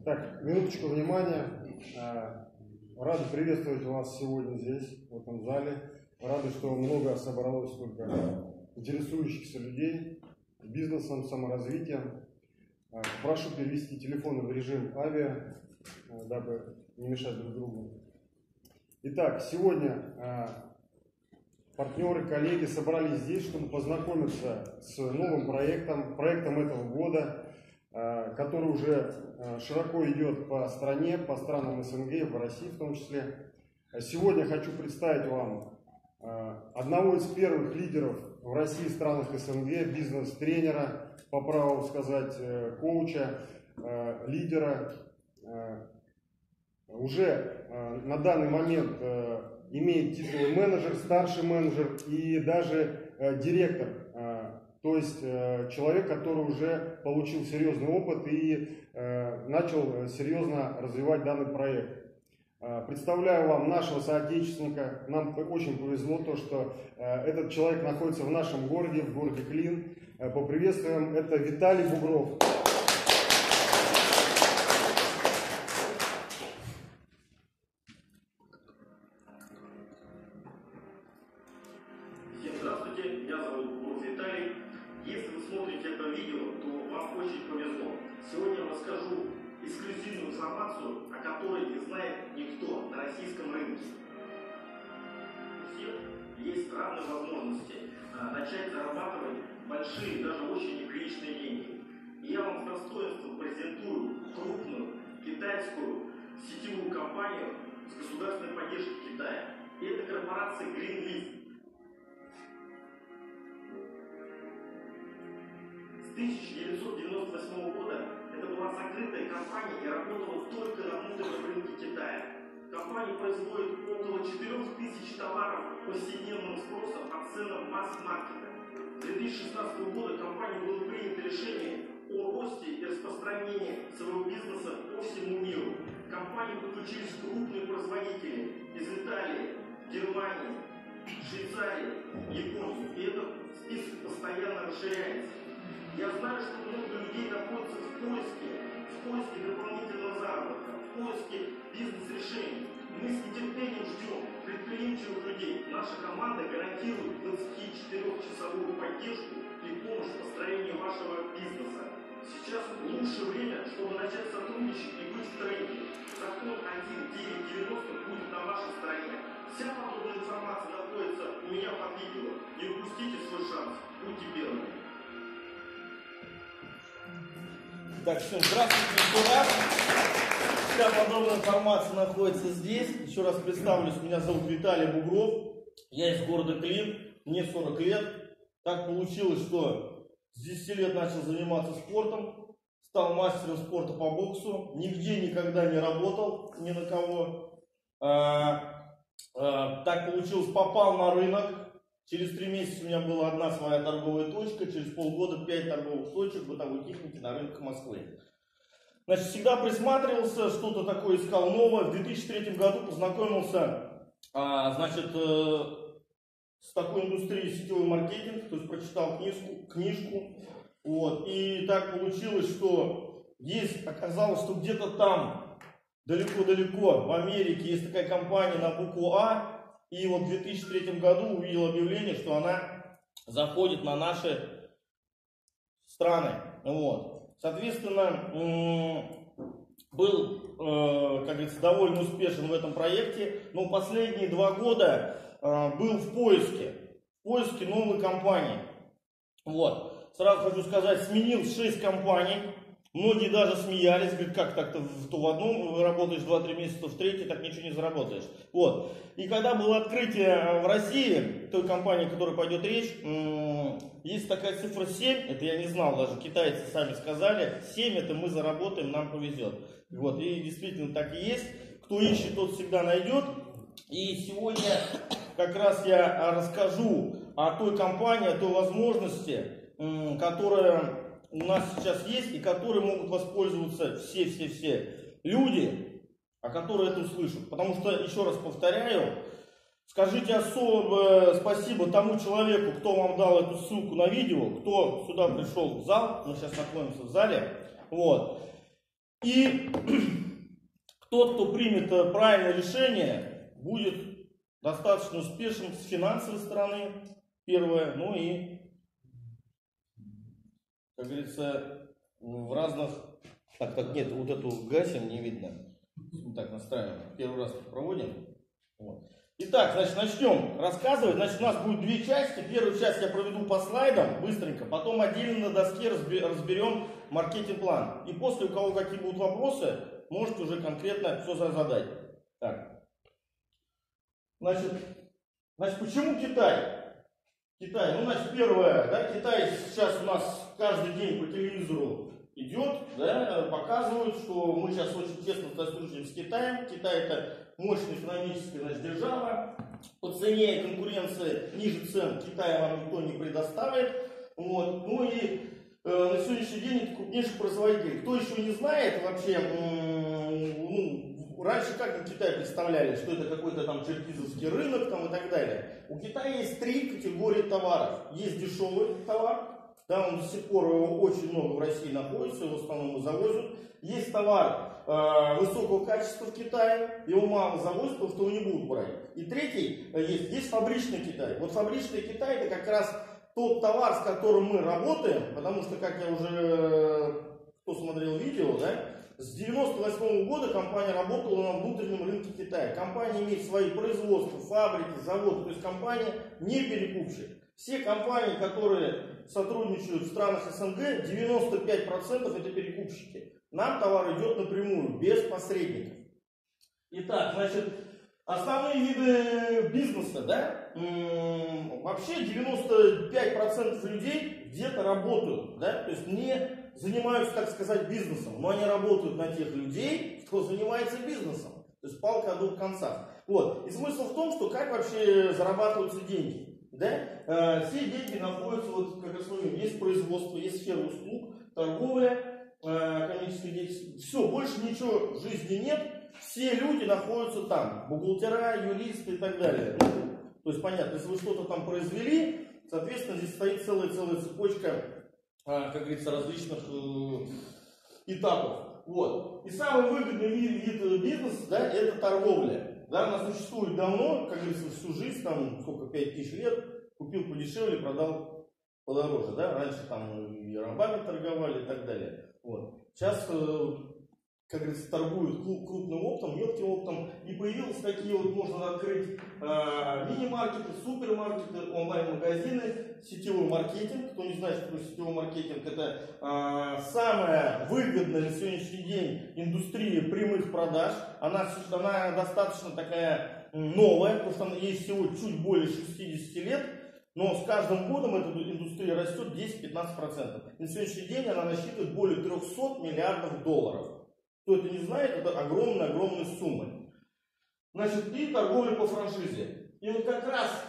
Так, минуточку внимания. Рады приветствовать вас сегодня здесь, в этом зале. Рады, что много собралось только интересующихся людей бизнесом, саморазвитием. Прошу перевести телефоны в режим авиа, дабы не мешать друг другу. Итак, сегодня партнеры, коллеги собрались здесь, чтобы познакомиться с новым проектом этого года, который уже широко идет по стране, по странам СНГ, по России в том числе. Сегодня хочу представить вам одного из первых лидеров в России, странах СНГ, бизнес-тренера, по праву сказать, коуча, лидера. Уже на данный момент имеет титул менеджер, старший менеджер и даже директор. То есть человек, который уже получил серьезный опыт и начал серьезно развивать данный проект. Представляю вам нашего соотечественника. Нам очень повезло то, что этот человек находится в нашем городе, в городе Клин. Поприветствуем, это Виталий Бугров. Всем здравствуйте, меня зовут Бугров Виталий. Если вы смотрите это видео, то вам очень повезло. Сегодня я расскажу эксклюзивную информацию, о которой не знает никто на российском рынке. У всех есть равные возможности начать зарабатывать большие, даже очень неприличные деньги. И я вам с достоинством презентую крупную китайскую сетевую компанию с государственной поддержкой Китая. И это корпорация Greenleaf. С 1998 года это была закрытая компания и работала только на внутреннем рынке Китая. Компания производит около 4000 товаров повседневного спроса по ценам масс-маркета. С 2016 года компания было принято решение о росте и распространении своего бизнеса по всему миру. В компании подключились крупные производители из Италии, Германии, Швейцарии, Японии. И этот список постоянно расширяется. Я знаю, что много людей находятся в поиске дополнительного заработка, в поиске бизнес-решений. Мы с нетерпением ждем предприимчивых людей. Наша команда гарантирует 24-часовую поддержку и помощь в построении вашего бизнеса. Сейчас лучшее время, чтобы начать сотрудничать и быть в тренде. Закон 1990 будет на вашей стороне. Вся подробная информация находится у меня под видео. Не упустите свой шанс. Будьте первыми. Так, всем здравствуйте еще раз. Вся подробная информация находится здесь. Еще раз представлюсь, меня зовут Виталий Бугров. Я из города Клин, мне 40 лет. Так получилось, что с 10 лет начал заниматься спортом. Стал мастером спорта по боксу. Нигде никогда не работал, ни на кого. Так получилось, попал на рынок. Через 3 месяца у меня была одна своя торговая точка, через полгода 5 торговых точек бытовой техники на рынке Москвы. Значит, всегда присматривался, что-то такое искал новое. В 2003 году познакомился, с такой индустрией сетевой маркетинг, то есть прочитал книжку. Вот, и так получилось, что оказалось, что где-то там, далеко-далеко, в Америке, есть такая компания на букву А. И вот в 2003 году увидел объявление, что она заходит на наши страны. Вот. Соответственно, был, как говорится, довольно успешен в этом проекте. Но последние 2 года был в поиске новой компании. Вот. Сразу хочу сказать, сменил 6 компаний. Многие даже смеялись, говорят, как так-то то в одном работаешь 2-3 месяца, то в третьей, так ничего не заработаешь. Вот. И когда было открытие в России, той компании, о которой пойдет речь, есть такая цифра 7, это я не знал, даже китайцы сами сказали, 7 это мы заработаем, нам повезет. Вот. И действительно так и есть. Кто ищет, тот всегда найдет. И сегодня как раз я расскажу о той компании, о той возможности, которая у нас сейчас есть и которые могут воспользоваться все люди, которые это услышат. Потому что, еще раз повторяю, скажите особо спасибо тому человеку, кто вам дал эту ссылку на видео, кто сюда пришел в зал, мы сейчас находимся в зале. Вот. И тот, кто примет правильное решение, будет достаточно успешен с финансовой стороны, первое, ну и, как говорится, в разных... Так, нет, вот эту гасим не видно. Так, настраиваем. Первый раз проводим. Вот. Итак, значит, начнем рассказывать. Значит, у нас будет две части. Первую часть я проведу по слайдам быстренько, потом отдельно на доске разберем маркетинг-план. И после, у кого какие будут вопросы, можете уже конкретно все задать. Так. Значит, почему Китай? Китай, ну, значит, первое, да, Китай сейчас у нас каждый день по телевизору идет, да, показывают, что мы сейчас очень тесно сотрудничаем с Китаем. Китай это мощная экономическая, значит, держава. По цене конкуренции ниже цен Китая вам никто не предоставит. Вот. Ну и на сегодняшний день это крупнейший производитель. Кто еще не знает вообще, раньше как на Китай представляли, что это какой-то там черкизовский рынок там, и так далее. У Китая есть три категории товаров. Есть дешевый товар. Да, он до сих пор очень много в России находится, его в основном и завозят. Есть товар высокого качества в Китае, его мало завозят, потому что его не будут брать. И третий есть фабричный Китай. Вот фабричный Китай это как раз тот товар, с которым мы работаем, потому что, как я уже, кто смотрел видео, да, с 1998 года компания работала на внутреннем рынке Китая. Компания имеет свои производства, фабрики, заводы, то есть компания не перекупщик. Все компании, которые сотрудничают в странах СНГ, 95% это перекупщики. Нам товар идет напрямую, без посредников. Итак, значит, основные виды бизнеса, да, вообще 95% людей где-то работают, да, то есть не занимаются, так сказать, бизнесом, но они работают на тех людей, кто занимается бизнесом. То есть палка о двух концах. Вот. И смысл в том, что как вообще зарабатываются деньги. Да? Все деньги находятся, вот, как основные, есть производство, есть сфера услуг, торговля, коммерческая деятельность. Все, больше ничего в жизни нет. Все люди находятся там. Бухгалтера, юристы и так далее. Ну, то есть, понятно, если вы что-то там произвели, соответственно, здесь стоит целая цепочка, как говорится, различных этапов. Вот. И самый выгодный вид бизнеса, да, это торговля. Да, она существует давно, как говорится, всю жизнь, там, сколько, 5000 лет, купил подешевле, продал подороже, да, раньше там и рабами торговали и так далее. Вот. Сейчас, как говорится, торгуют крупным оптом, мелким оптом, и появились такие вот, можно открыть мини-маркеты, супермаркеты, онлайн-магазины, сетевой маркетинг. Кто не знает, что такое сетевой маркетинг, это самая выгодная на сегодняшний день индустрия прямых продаж. Она достаточно такая новая, потому что ей всего чуть более 60 лет, но с каждым годом эта индустрия растет 10-15%. На сегодняшний день она насчитывает более 300 миллиардов долларов. Кто это не знает, это огромные суммы. Значит, и торговля по франшизе. И вот как раз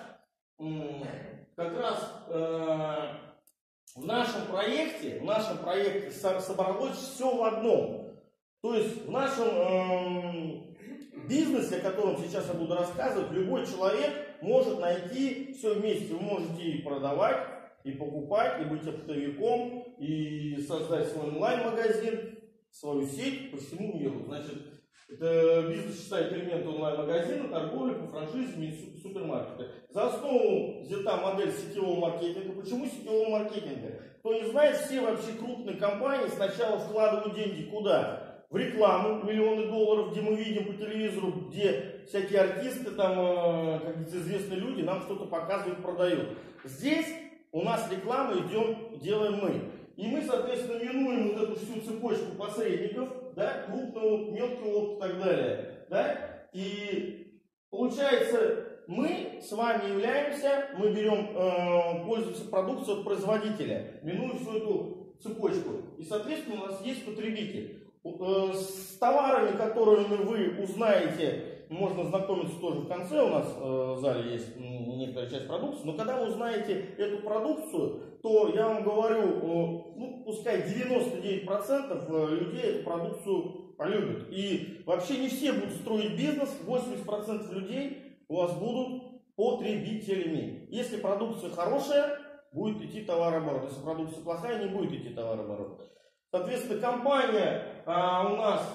в нашем проекте собралось все в одном. То есть в нашем бизнесе, о котором сейчас я буду рассказывать, любой человек может найти все вместе. Вы можете и продавать, и покупать, и быть оптовиком, и создать свой онлайн-магазин, свою сеть по всему миру. Значит, это бизнес считает элементы онлайн-магазина, торговли по франшизе и супермаркета. За основу взята модель сетевого маркетинга. Почему сетевого маркетинга? Кто не знает, все вообще крупные компании сначала вкладывают деньги куда? В рекламу, миллионы долларов, где мы видим по телевизору, где всякие артисты, там, как известные люди нам что-то показывают, продают. Здесь у нас реклама делаем мы. И мы, соответственно, минуем вот эту всю цепочку посредников, да, крупного, мелкого и так далее. Да? И получается, мы с вами мы берем, пользуемся продукцией от производителя, минуя всю эту цепочку. И, соответственно, у нас есть потребитель. С товарами, которыми вы узнаете, можно знакомиться тоже в конце, у нас в зале есть некоторая часть продукции, но когда вы узнаете эту продукцию, то я вам говорю, ну, пускай 99% людей эту продукцию полюбят. И вообще не все будут строить бизнес, 80% людей у вас будут потребителями. Если продукция хорошая, будет идти товарооборот. Если продукция плохая, не будет идти товарооборот. Соответственно, компания у нас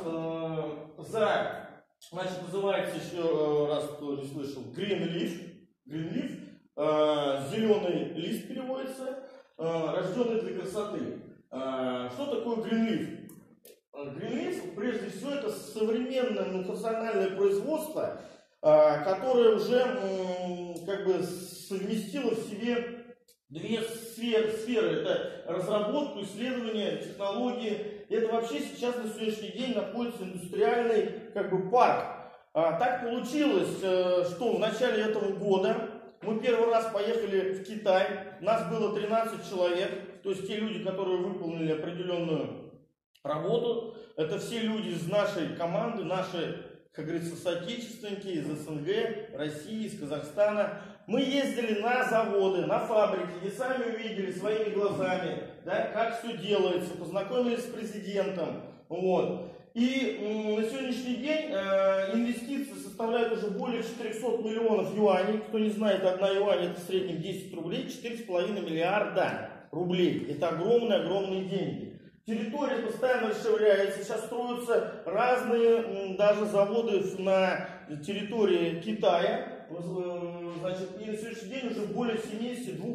значит, называется еще раз, кто не слышал, Green Leaf, зеленый лист переводится, рожденный для красоты. Что такое Green Leaf? Green Leaf, прежде всего, это современное национальное производство, которое уже как бы совместило в себе две сферы. Это разработку, исследования, технологии. Это вообще сейчас на сегодняшний день находится индустриальный как бы парк. Так получилось, что в начале этого года мы первый раз поехали в Китай. Нас было 13 человек, то есть те люди, которые выполнили определенную работу. Это все люди из нашей команды, наши, как говорится, соотечественники из СНГ, России, из Казахстана. Мы ездили на заводы, на фабрики, и сами увидели своими глазами, да, как все делается, познакомились с президентом. Вот. И на сегодняшний день инвестиции составляют уже более 400 миллионов юаней. Кто не знает, 1 юань это в среднем 10 рублей, 4,5 миллиарда рублей. Это огромные деньги. Территория постоянно расширяется, сейчас строятся разные даже заводы на территории Китая. Значит, и на сегодняшний день уже более 72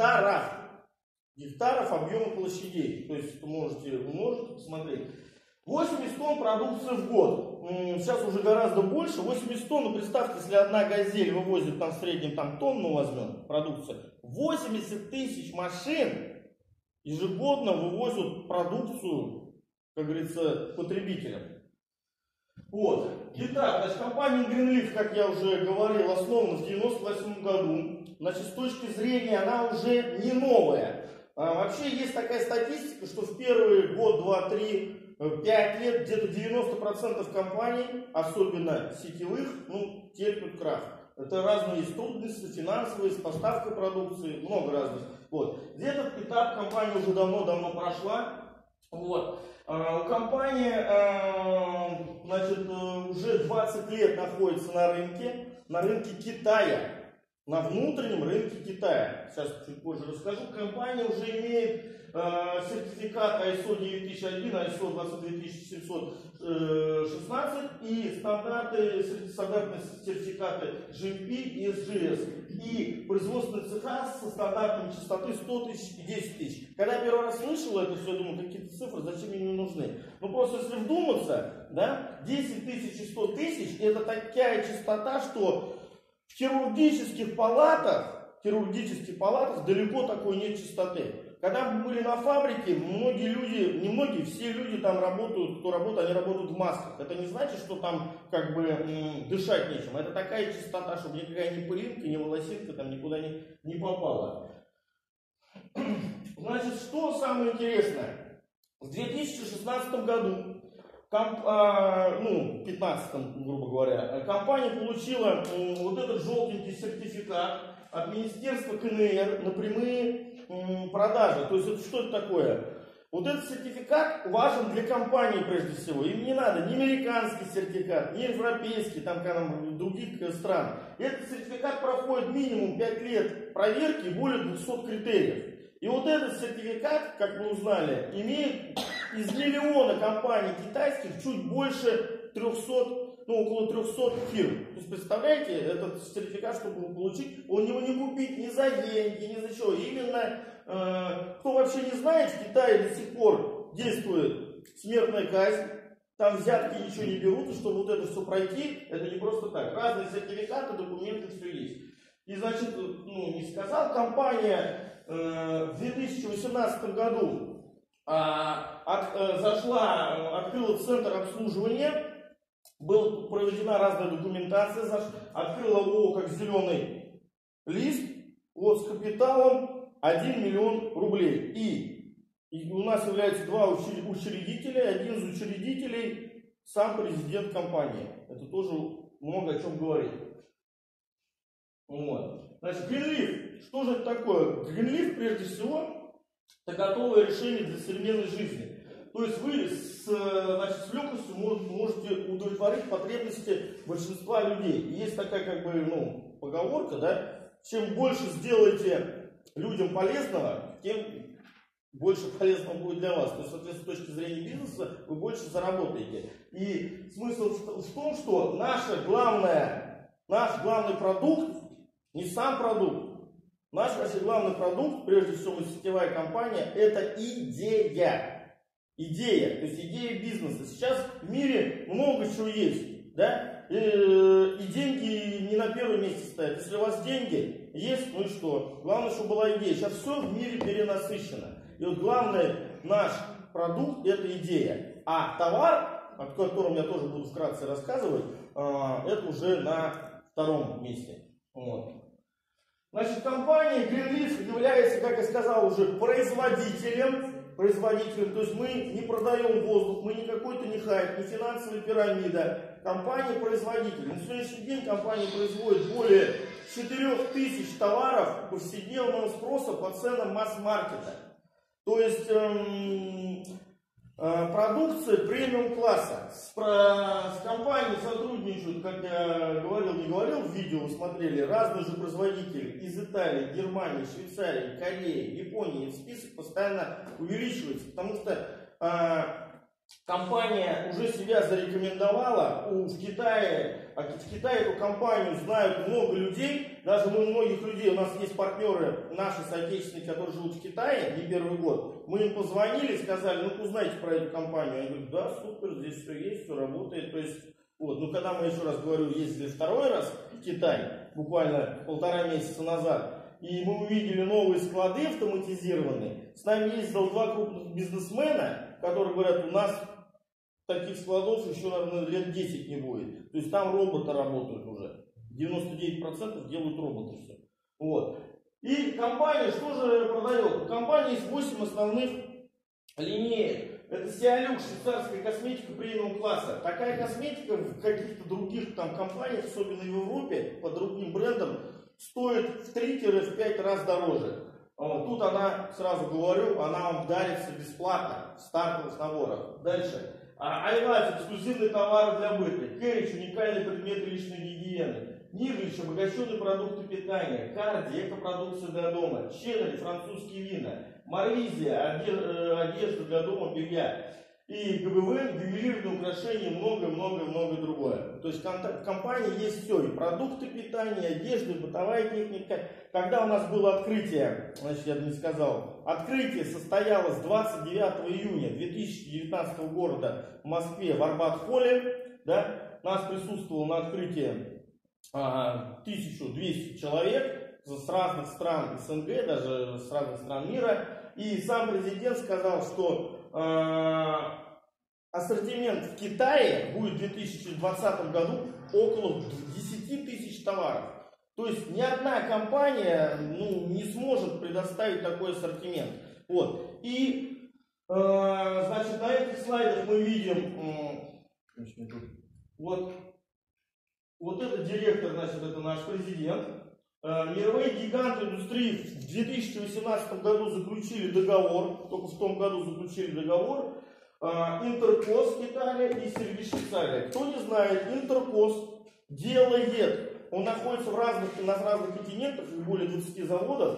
гектаров объема площадей. То есть вы можете посмотреть. 80 тонн продукции в год. Сейчас уже гораздо больше. 80 тонн, ну представьте, если одна газель вывозит там в среднем тонну возьмем продукцию. 80 тысяч машин ежегодно вывозят продукцию, как говорится, потребителям. Вот. Итак, значит, компания Green Leaf, как я уже говорил, основана в 1998 году. Значит, с точки зрения она уже не новая. Вообще есть такая статистика, что в первый год, 2, 3, 5 лет где-то 90% компаний, особенно сетевых, терпят крах. Это разные трудности, финансовые, с поставкой продукции, много разных. Вот. Где-то этап компания уже давно прошла. Вот. У компании значит, уже 20 лет находится на рынке Китая, на внутреннем рынке Китая. Сейчас чуть позже расскажу. Компания уже имеет сертификат ISO 9001, ISO 22716 и стандартные сертификаты GMP и SGS. И производственные цеха со стандартами частоты 100 тысяч и 10 тысяч. Когда я первый раз слышал это все, я думал, какие-то цифры, зачем мне не нужны? Ну просто если вдуматься, да, 10 тысяч и 100 тысяч это такая частота, что в хирургических палатах далеко такой нет частоты. Когда мы были на фабрике, многие люди, не многие, все люди там работают, кто работает, они работают в масках. Это не значит, что там как бы дышать нечем. Это такая частота, чтобы никакая ни пылинка, ни волосинка там никуда не попала. Значит, что самое интересное? В 2016 году, 15, грубо говоря, компания получила вот этот желтенький сертификат от Министерства КНР на прямые продажи. То есть это что это такое? Вот этот сертификат важен для компании прежде всего. Им не надо ни американский сертификат, ни европейский, там других стран. Этот сертификат проходит минимум 5 лет проверки и более 200 критериев. И вот этот сертификат, как мы узнали, имеет из миллиона компаний китайских чуть больше 300, около 300 фирм. То есть, представляете, этот сертификат, чтобы его получить, он его не купить ни за деньги, ни за что. Именно, кто вообще не знает, в Китае до сих пор действует смертная казнь. Там взятки ничего не берут, и чтобы вот это все пройти, это не просто так. Разные сертификаты, документы, все есть. И, значит, не сказал, компания в 2018 году открыла центр обслуживания, была проведена разная документация, открыла ООО как «Зеленый лист», вот с капиталом 1 миллион рублей. И у нас являются 2 учредителя, один из учредителей сам президент компании. Это тоже много о чем говорит. Вот. Значит, Green Leaf, что же это такое? Green Leaf, прежде всего, это готовое решение для современной жизни. То есть вы с легкостью можете удовлетворить потребности большинства людей. И есть такая поговорка, да, чем больше сделаете людям полезного, тем больше полезного будет для вас. То есть, соответственно, с точки зрения бизнеса вы больше заработаете. И смысл в том, что наш главный продукт, не сам продукт, наш вообще главный продукт, прежде всего, мы сетевая компания, это идея. Идея, то есть идея бизнеса. Сейчас в мире много чего есть, да? И деньги не на первом месте стоят. Если у вас деньги есть, ну и что? Главное, чтобы была идея. Сейчас все в мире перенасыщено. И вот главный наш продукт — это идея. А товар, о котором я тоже буду вкратце рассказывать, это уже на втором месте. Вот. Значит, компания Greenleaf является, как я сказал, уже производителем. То есть мы не продаем воздух, мы не какой-то не хайп, не финансовая пирамида. Компания-производитель. На сегодняшний день компания производит более 4000 товаров повседневного спроса по ценам масс-маркета. То есть продукция премиум класса. С компанией сотрудничают, как я говорил, не говорил, в видео вы смотрели, разные же производители из Италии, Германии, Швейцарии, Кореи, Японии. Список постоянно увеличивается, потому что компания уже себя зарекомендовала в Китае. В Китае эту компанию знают много людей. Даже мы многих людей, у нас есть партнеры, наши соотечественники, которые живут в Китае не первый год. Мы им позвонили, сказали, ну узнайте про эту компанию. Они говорят, да, супер, здесь все есть, все работает. То есть, вот, ну когда мы, еще раз говорю, ездили второй раз в Китай, буквально 1,5 месяца назад, и мы увидели новые склады автоматизированные, с нами ездил 2 крупных бизнесмена, которые говорят, у нас таких складов еще, наверное, лет 10 не будет. То есть там роботы работают уже. 99% делают роботы все. Вот. И компания что же продает? У компании есть 8 основных линеек. Это Сиалюк, швейцарская косметика премиум класса. Такая косметика в каких-то других там компаниях, особенно в Европе, под другим брендом, стоит в 3-5 раз дороже. Тут она, сразу говорю, она вам дарится бесплатно в стартовых наборах. Дальше. iLife — эксклюзивный товар для быта. Кэрридж — уникальный предмет личной гигиены. Нирвич — обогащенные продукты питания. Карди — экопродукция для дома. Ченнель — французские вина. Марвизия — одежда для дома, белья. И ГБВ — ювелирные украшения, много-много-много другое. То есть в компании есть все. И продукты питания, одежда, и бытовая техника. Когда у нас было открытие, значит, я бы не сказал, открытие состоялось 29 июня 2019 года в Москве, в Арбат-холле. Да? Нас присутствовало на открытии 1200 человек с разных стран СНГ, даже с разных стран мира. И сам президент сказал, что ассортимент в Китае будет в 2020 году около 10 тысяч товаров. То есть ни одна компания не сможет предоставить такой ассортимент. Вот. И значит, на этих слайдах мы видим вот этот директор, значит, это наш президент. Мировые гиганты индустрии в 2018 году заключили договор, только в том году заключили договор. Интеркос Италия и Сергей Швейцария. Кто не знает, Интеркос делает, он находится на разных континентах, более 20 заводов.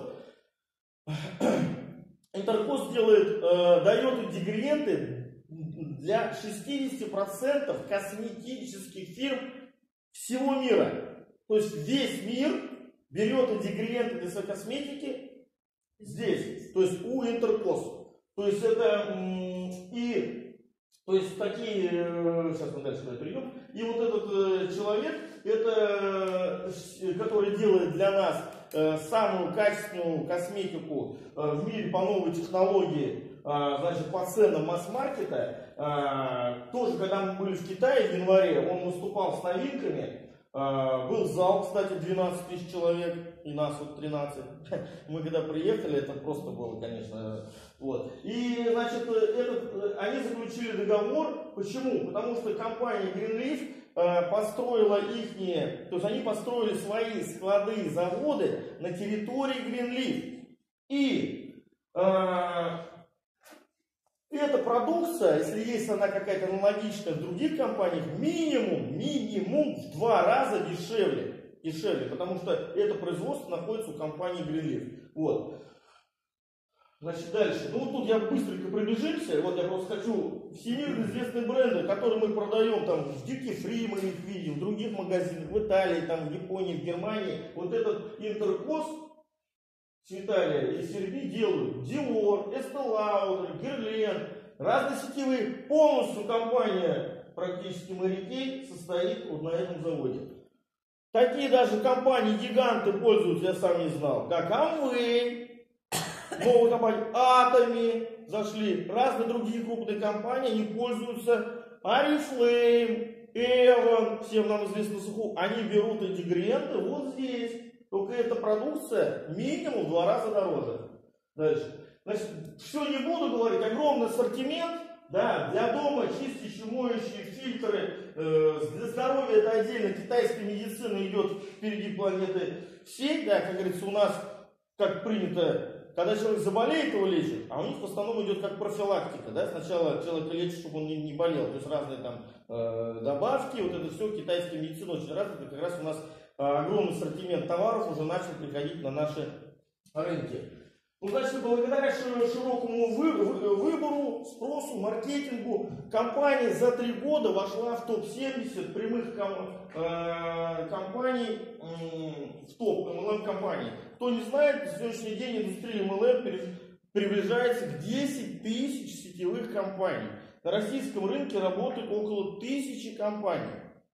Интеркос дает ингредиенты для 60% косметических фирм всего мира. То есть весь мир берет ингредиенты для своей косметики здесь, то есть у Интеркос. То есть это то есть такие, сейчас мы дальше придем. И вот этот человек, это, который делает для нас самую качественную косметику в мире по новой технологии, значит, по ценам масс-маркета. Тоже, когда мы были в Китае в январе, он выступал с новинками. Был зал, кстати, 12 тысяч человек, и нас вот 13. Мы когда приехали, это просто было, конечно. Вот. И, значит, они заключили договор. Почему? Потому что компания Greenleaf построила то есть они построили свои склады, заводы на территории Greenleaf. И эта продукция, если есть она какая-то аналогичная в других компаниях, минимум в 2 раза дешевле, потому что это производство находится у компании Greenleaf. Вот. Значит, дальше. Ну, вот тут я быстренько пробежимся. Вот я просто хочу всемирно известные бренды, которые мы продаем там в Duty Free, мы их видим, в других магазинах, в Италии, там, в Японии, в Германии. Вот этот Интеркос с Италии и Сербии делают Dior, Estée Lauder, Guerlain, разные сетевые. Полностью компания практически морякей состоит вот на этом заводе. Такие даже компании-гиганты пользуются, я сам не знал, как Amway. Новая компания Atomy зашли, разные другие крупные компании, они пользуются Oriflame, Avon, всем нам известно суху, они берут эти ингредиенты вот здесь, только эта продукция минимум в 2 раза дороже. Дальше. Значит, все не буду говорить, огромный ассортимент, да, для дома чистящие, моющие, фильтры, для здоровья это отдельно, китайская медицина идет впереди планеты всей, да, как говорится, у нас, как принято, когда человек заболеет, его лечат, а у них в основном идет как профилактика. Да? Сначала человека лечат, чтобы он не болел. То есть разные там добавки, вот это все, китайская медицина очень развита. Как раз у нас огромный ассортимент товаров уже начал приходить на наши рынки. Ну, значит, благодаря широкому выбору, спросу, маркетингу, компания за 3 года вошла в топ-70 прямых компаний, в топ MLM компаний. Кто не знает, на сегодняшний день индустрия MLM приближается к 10 тысяч сетевых компаний. На российском рынке работает около 1000 компаний.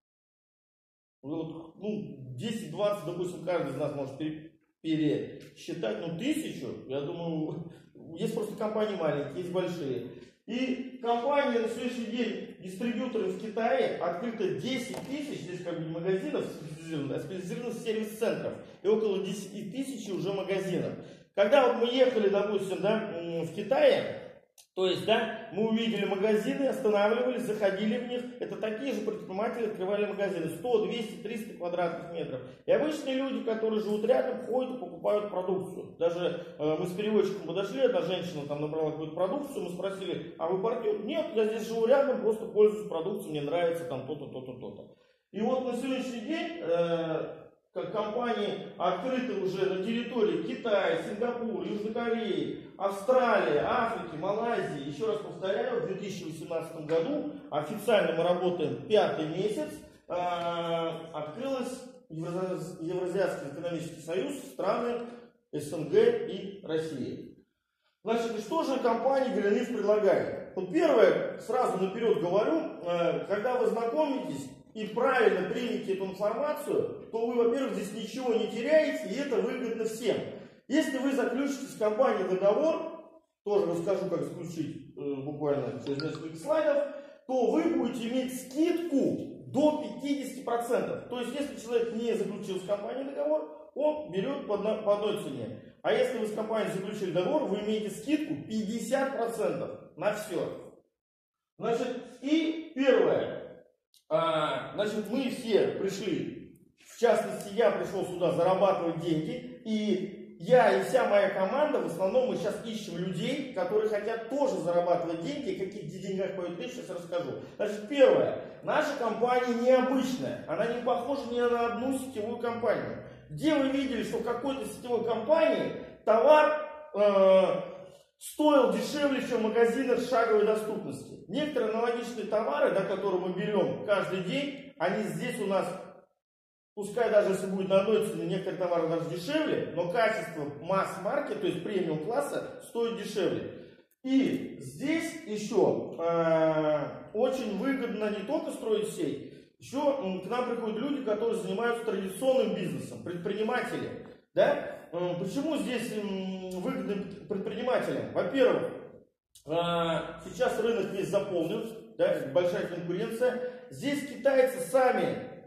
Вот, ну, 10-20, допустим, каждый из нас может пересчитать, ну, 1000, я думаю, есть просто компании маленькие, есть большие. И компания на сегодняшний день, дистрибьюторы в Китае, открыто 10 тысяч, здесь как бы не магазинов специализированных, а специализированных сервис-центров, и около 10 тысяч уже магазинов. Когда вот мы ехали, допустим, да, в Китае, то есть, да, мы увидели магазины, останавливались, заходили в них. Это такие же предприниматели открывали магазины. 100, 200, 300 квадратных метров. И обычные люди, которые живут рядом, ходят и покупают продукцию. Даже мы с переводчиком подошли, одна женщина там набрала какую-то продукцию, мы спросили, а вы партнер? Нет, я здесь живу рядом, просто пользуюсь продукцией, мне нравится там то-то, то-то, то-то. И вот на сегодняшний день как компании открыты уже на территории Китая, Сингапура, Южной Кореи, Австралии, Африки, Малайзии. Еще раз повторяю, в 2018 году, официально мы работаем 5-й месяц, открылась Евразийский экономический союз, страны СНГ и России. Значит, что же компания Гринлиф предлагает? Вот первое, сразу наперед говорю, когда вы знакомитесь и правильно примете эту информацию, то вы, во-первых, здесь ничего не теряете, и это выгодно всем. Если вы заключите с компанией договор, тоже расскажу, как заключить буквально через несколько слайдов, то вы будете иметь скидку до 50%. То есть, если человек не заключил с компанией договор, он берет по одной цене. А если вы с компанией заключили договор, вы имеете скидку 50% на все. Значит, и первое. Значит, мы все пришли, в частности, я пришел сюда зарабатывать деньги, и я и вся моя команда, в основном мы сейчас ищем людей, которые хотят тоже зарабатывать деньги, и о каких деньгах пойдет речь, сейчас расскажу. Значит, первое, наша компания необычная, она не похожа ни на одну сетевую компанию. Где вы видели, что в какой-то сетевой компании товар стоил дешевле, чем в магазинах шаговой доступности? Некоторые аналогичные товары, да, которые мы берем каждый день, они здесь у нас, пускай даже если будет на одной цене, некоторые товары даже дешевле, но качество масс-маркет, то есть премиум класса, стоит дешевле. И здесь еще очень выгодно не только строить сеть, еще к нам приходят люди, которые занимаются традиционным бизнесом, предприниматели. Да? Почему здесь выгодно предпринимателям? Во-первых, сейчас рынок весь заполнен, да, большая конкуренция. Здесь китайцы сами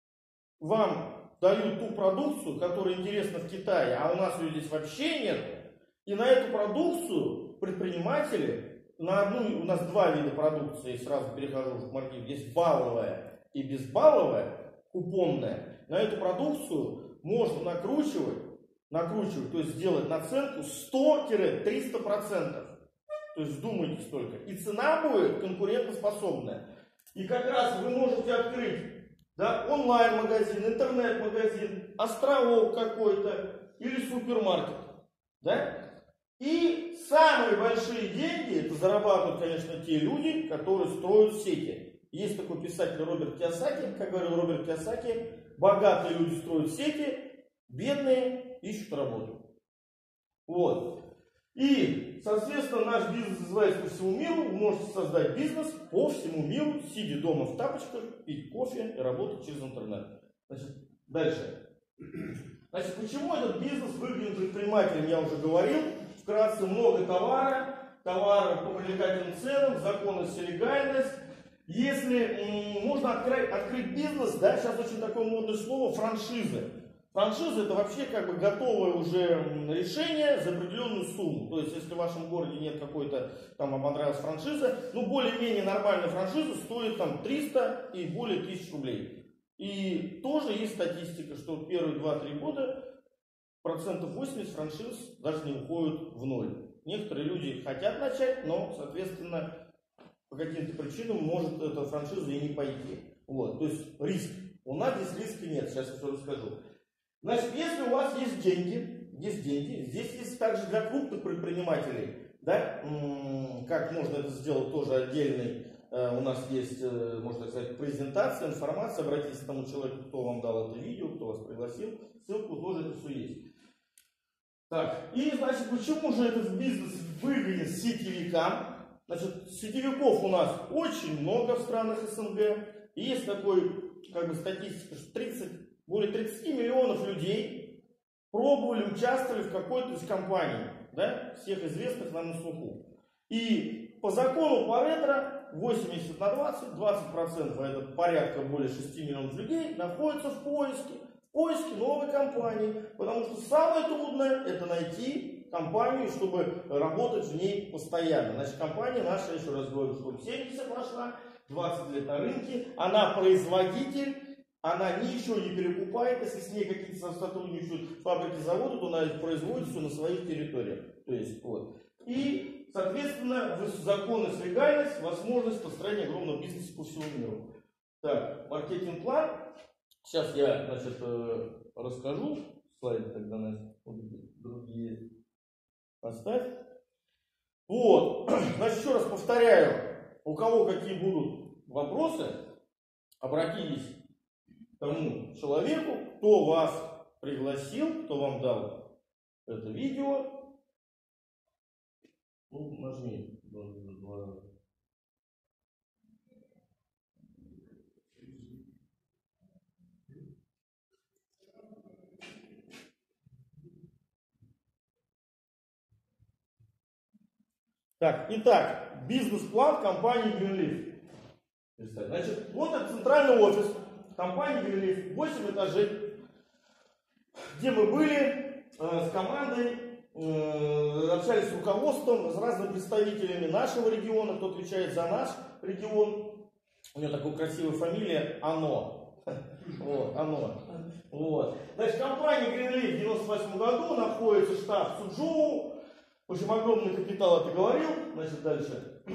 вам дают ту продукцию, которая интересна в Китае, а у нас ее здесь вообще нет. И на эту продукцию предприниматели, на одну, у нас 2 вида продукции, сразу перехожу в маркетинг, есть балловая и безбалловая, купонная. На эту продукцию можно накручивать, то есть сделать наценку 100-300%. То есть вдумайтесь только. И цена будет конкурентоспособная. И как раз вы можете открыть, да, онлайн-магазин, интернет-магазин, островок какой-то или супермаркет. Да? И с самые большие деньги это зарабатывают, конечно, те люди, которые строят сети. Есть такой писатель Роберт Кийосаки, как говорил Роберт Кийосаки, богатые люди строят сети, бедные ищут работу. Вот. И, соответственно, наш бизнес называется по всему миру. Вы можете создать бизнес по всему миру, сидя дома в тапочках, пить кофе и работать через интернет. Значит, дальше. Значит, почему этот бизнес выгоден предпринимателям, я уже говорил. Вкратце, много товара по привлекательным ценам, законность и легальность. Если можно открыть бизнес, да, сейчас очень такое модное слово франшизы. Франшиза это вообще как бы готовое уже решение за определенную сумму. То есть, если в вашем городе нет какой-то, там вам понравилась франшиза, ну более-менее нормальная франшиза стоит там 300 и более 1000 рублей. И тоже есть статистика, что первые 2-3 года 80% франшиз даже не уходят в ноль. Некоторые люди хотят начать, но, соответственно, по каким-то причинам может эта франшиза и не пойти. Вот, то есть риск. У нас здесь риска нет, сейчас я все расскажу. Значит, если у вас есть деньги, здесь есть также для крупных предпринимателей, да, как можно это сделать, тоже отдельный, у нас есть, можно так сказать, презентация, информация, обратитесь к тому человеку, кто вам дал это видео, кто вас пригласил, ссылку тоже это все есть. Так, и, значит, почему же этот бизнес выгоден сетевикам? Значит, сетевиков у нас очень много в странах СНГ, и есть такой, как бы, статистика, что более 30 миллионов людей пробовали, участвовали в какой-то из компаний, да, всех известных нам на слуху. И по закону Парето 80 на 20%, а это порядка более 6 миллионов людей, находятся в поиске новой компании. Потому что самое трудное это найти компанию, чтобы работать в ней постоянно. Значит, компания наша, еще раз говорю, что 70 прошла, 20 лет на рынке, она производитель. Она ничего не перекупает, если с ней какие-то сотрудничают фабрики, заводы, то она производит все на своих территориях. То есть, вот. И, соответственно, законность, легальность, возможность построения огромного бизнеса по всему миру. Так, маркетинг-план. Сейчас я, значит, расскажу. Слайды тогда, Настя, другие поставь. Вот. Значит, еще раз повторяю. У кого какие будут вопросы, обратились тому человеку, кто вас пригласил, кто вам дал это видео. Ну, нажми. Так, итак, бизнес-план компании Greenleaf. Значит, вот это центральный офис компании Greenleaf, 8 этажей, где мы были с командой, общались с руководством, с разными представителями нашего региона, кто отвечает за наш регион. У него такая красивая фамилия Ано. Вот, Ано. Вот. Значит, компания Greenleaf в 1998 году, находится штаб в Суджоу. В общем, огромный капитал, это говорил. Значит, дальше.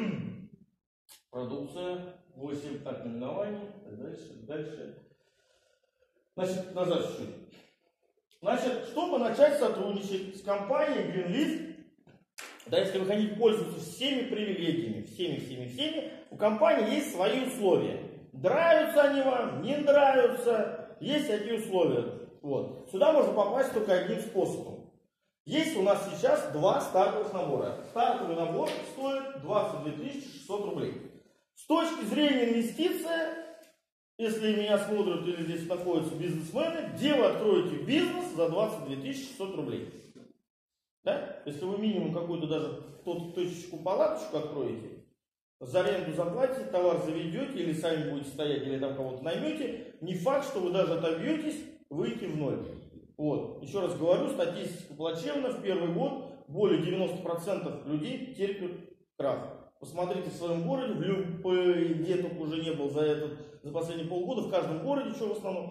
Продукция. 8 так наименований. Дальше. Значит, назад чуть-чуть. Значит, чтобы начать сотрудничать с компанией Greenleaf, да, если вы хотите пользоваться всеми привилегиями, всеми, у компании есть свои условия. Нравятся они вам, не нравятся, есть такие условия. Вот. Сюда можно попасть только одним способом. Есть у нас сейчас 2 стартовых набора. Стартовый набор стоит 22 600 рублей. С точки зрения инвестиции, если меня смотрят или здесь находятся бизнесмены, где вы откроете бизнес за 22 600 рублей? Да? Если вы минимум какую-то даже точечку-палаточку откроете, за аренду заплатите, товар заведете, или сами будете стоять, или там кого-то наймете, не факт, что вы даже отобьетесь, выйти в ноль. Вот. Еще раз говорю, статистика плачевна. В первый год более 90% людей терпят крах. Посмотрите в своем городе, где только уже не был за последние полгода, в каждом городе, что в основном?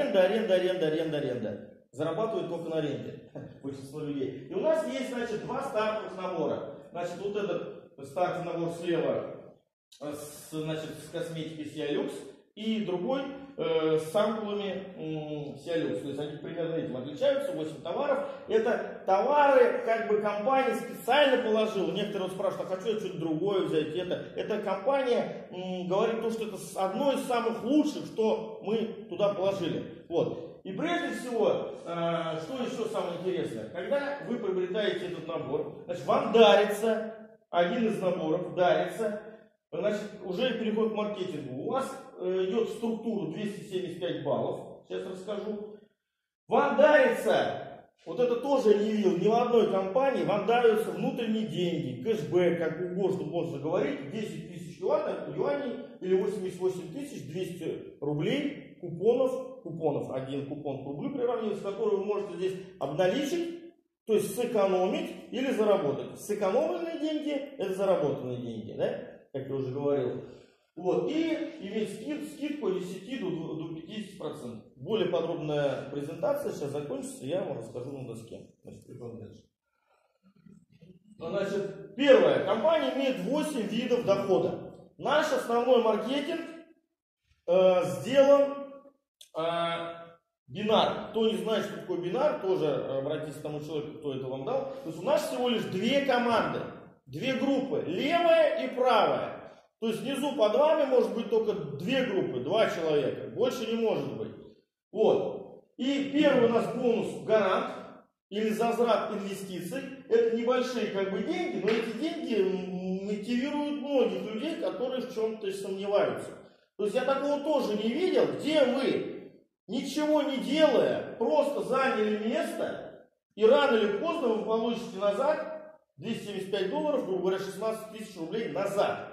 Аренда. Зарабатывают только на аренде большинство людей. И у нас есть, значит, 2 стартовых набора. Значит, вот этот стартовый набор слева, значит, с косметикой Sia Lux. и другой с самплами Сиалюкс. То есть они примерно этим отличаются, 8 товаров. Это товары, как бы компания специально положила. Некоторые вот спрашивают, а хочу я что-то другое взять. Эта компания говорит то, что это одно из самых лучших, что мы туда положили. Вот. И прежде всего, что еще самое интересное, когда вы приобретаете этот набор, значит, вам дарится, один из наборов дарится, значит, уже переход к маркетингу. У вас идет в структуру 275 баллов, сейчас расскажу. Вам дарится, вот это тоже не видел ни в одной компании, вам дарятся внутренние деньги, кэшбэк, как угодно можно говорить, 10 тысяч юаней или 88 200 рублей купонов, один купон к рублю приравнивается, который вы можете здесь обналичить, то есть сэкономить или заработать. Сэкономленные деньги – это заработанные деньги, да? Как я уже говорил. Вот. И иметь скидку от 10 до 50%. Более подробная презентация сейчас закончится, я вам расскажу на доске. Значит, первое. Компания имеет 8 видов дохода. Наш основной маркетинг сделан бинар. Кто не знает, что такое бинар, тоже обратитесь к тому человеку, кто это вам дал. То есть у нас всего лишь 2 команды, 2 группы, левая и правая. То есть внизу под вами может быть только 2 группы, 2 человека. Больше не может быть. Вот. И первый у нас бонус гарант или возврат инвестиций. Это небольшие как бы деньги, но эти деньги мотивируют многих людей, которые в чем-то сомневаются. То есть я такого тоже не видел, где вы, ничего не делая, просто заняли место, и рано или поздно вы получите назад 275 долларов, грубо говоря, 16 тысяч рублей назад.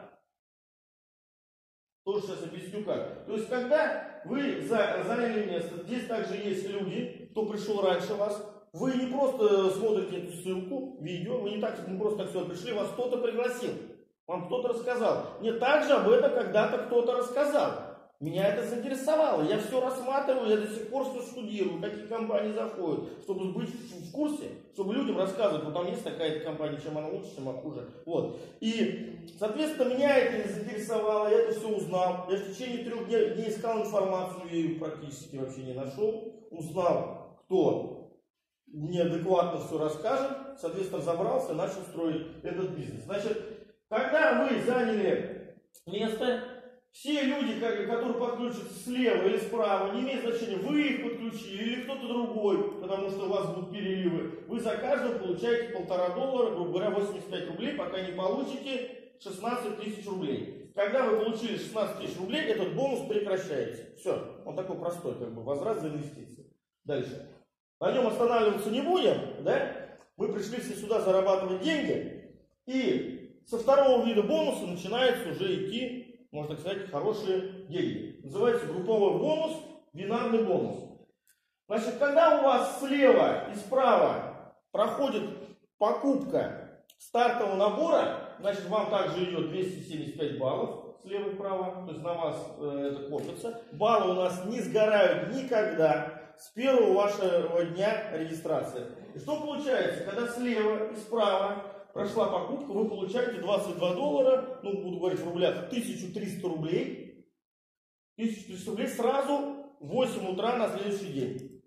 Тоже сейчас объясню как. То есть, когда вы заняли место, здесь также есть люди, кто пришел раньше вас, вы не просто смотрите эту ссылку, видео, вы не просто так сюда пришли, вас кто-то пригласил, вам кто-то рассказал. Мне также об этом когда-то кто-то рассказал. Меня это заинтересовало, я все рассматриваю, я до сих пор все штудирую, какие компании заходят, чтобы быть в курсе, чтобы людям рассказывать, вот там есть такая компания, чем она лучше, чем она хуже. Вот. И, соответственно, меня это заинтересовало, я это все узнал. Я в течение 3 дней искал информацию, я ее практически вообще не нашел. Узнал, кто неадекватно все расскажет, соответственно, разобрался и начал строить этот бизнес. Значит, когда вы заняли место, все люди, которые подключатся слева или справа, не имеет значения, вы их подключили или кто-то другой, потому что у вас будут переливы, вы за каждого получаете $1,5, грубо говоря, 85 рублей, пока не получите 16 тысяч рублей. Когда вы получили 16 тысяч рублей, этот бонус прекращается. Все, он такой простой, как бы возврат за инвестиции. Дальше. На нем останавливаться не будем, да? Мы пришли все сюда зарабатывать деньги, и со второго вида бонуса начинается уже идти, можно сказать, хорошие деньги. Называется групповой бонус, бинарный бонус. Значит, когда у вас слева и справа проходит покупка стартового набора, значит, вам также идет 275 баллов слева и вправо, то есть на вас это копится. Баллы у нас не сгорают никогда с первого вашего дня регистрации. И что получается, когда слева и справа прошла покупка, вы получаете $22, ну, буду говорить в рублях, 1300 рублей. 1300 рублей сразу в 8 утра на следующий день.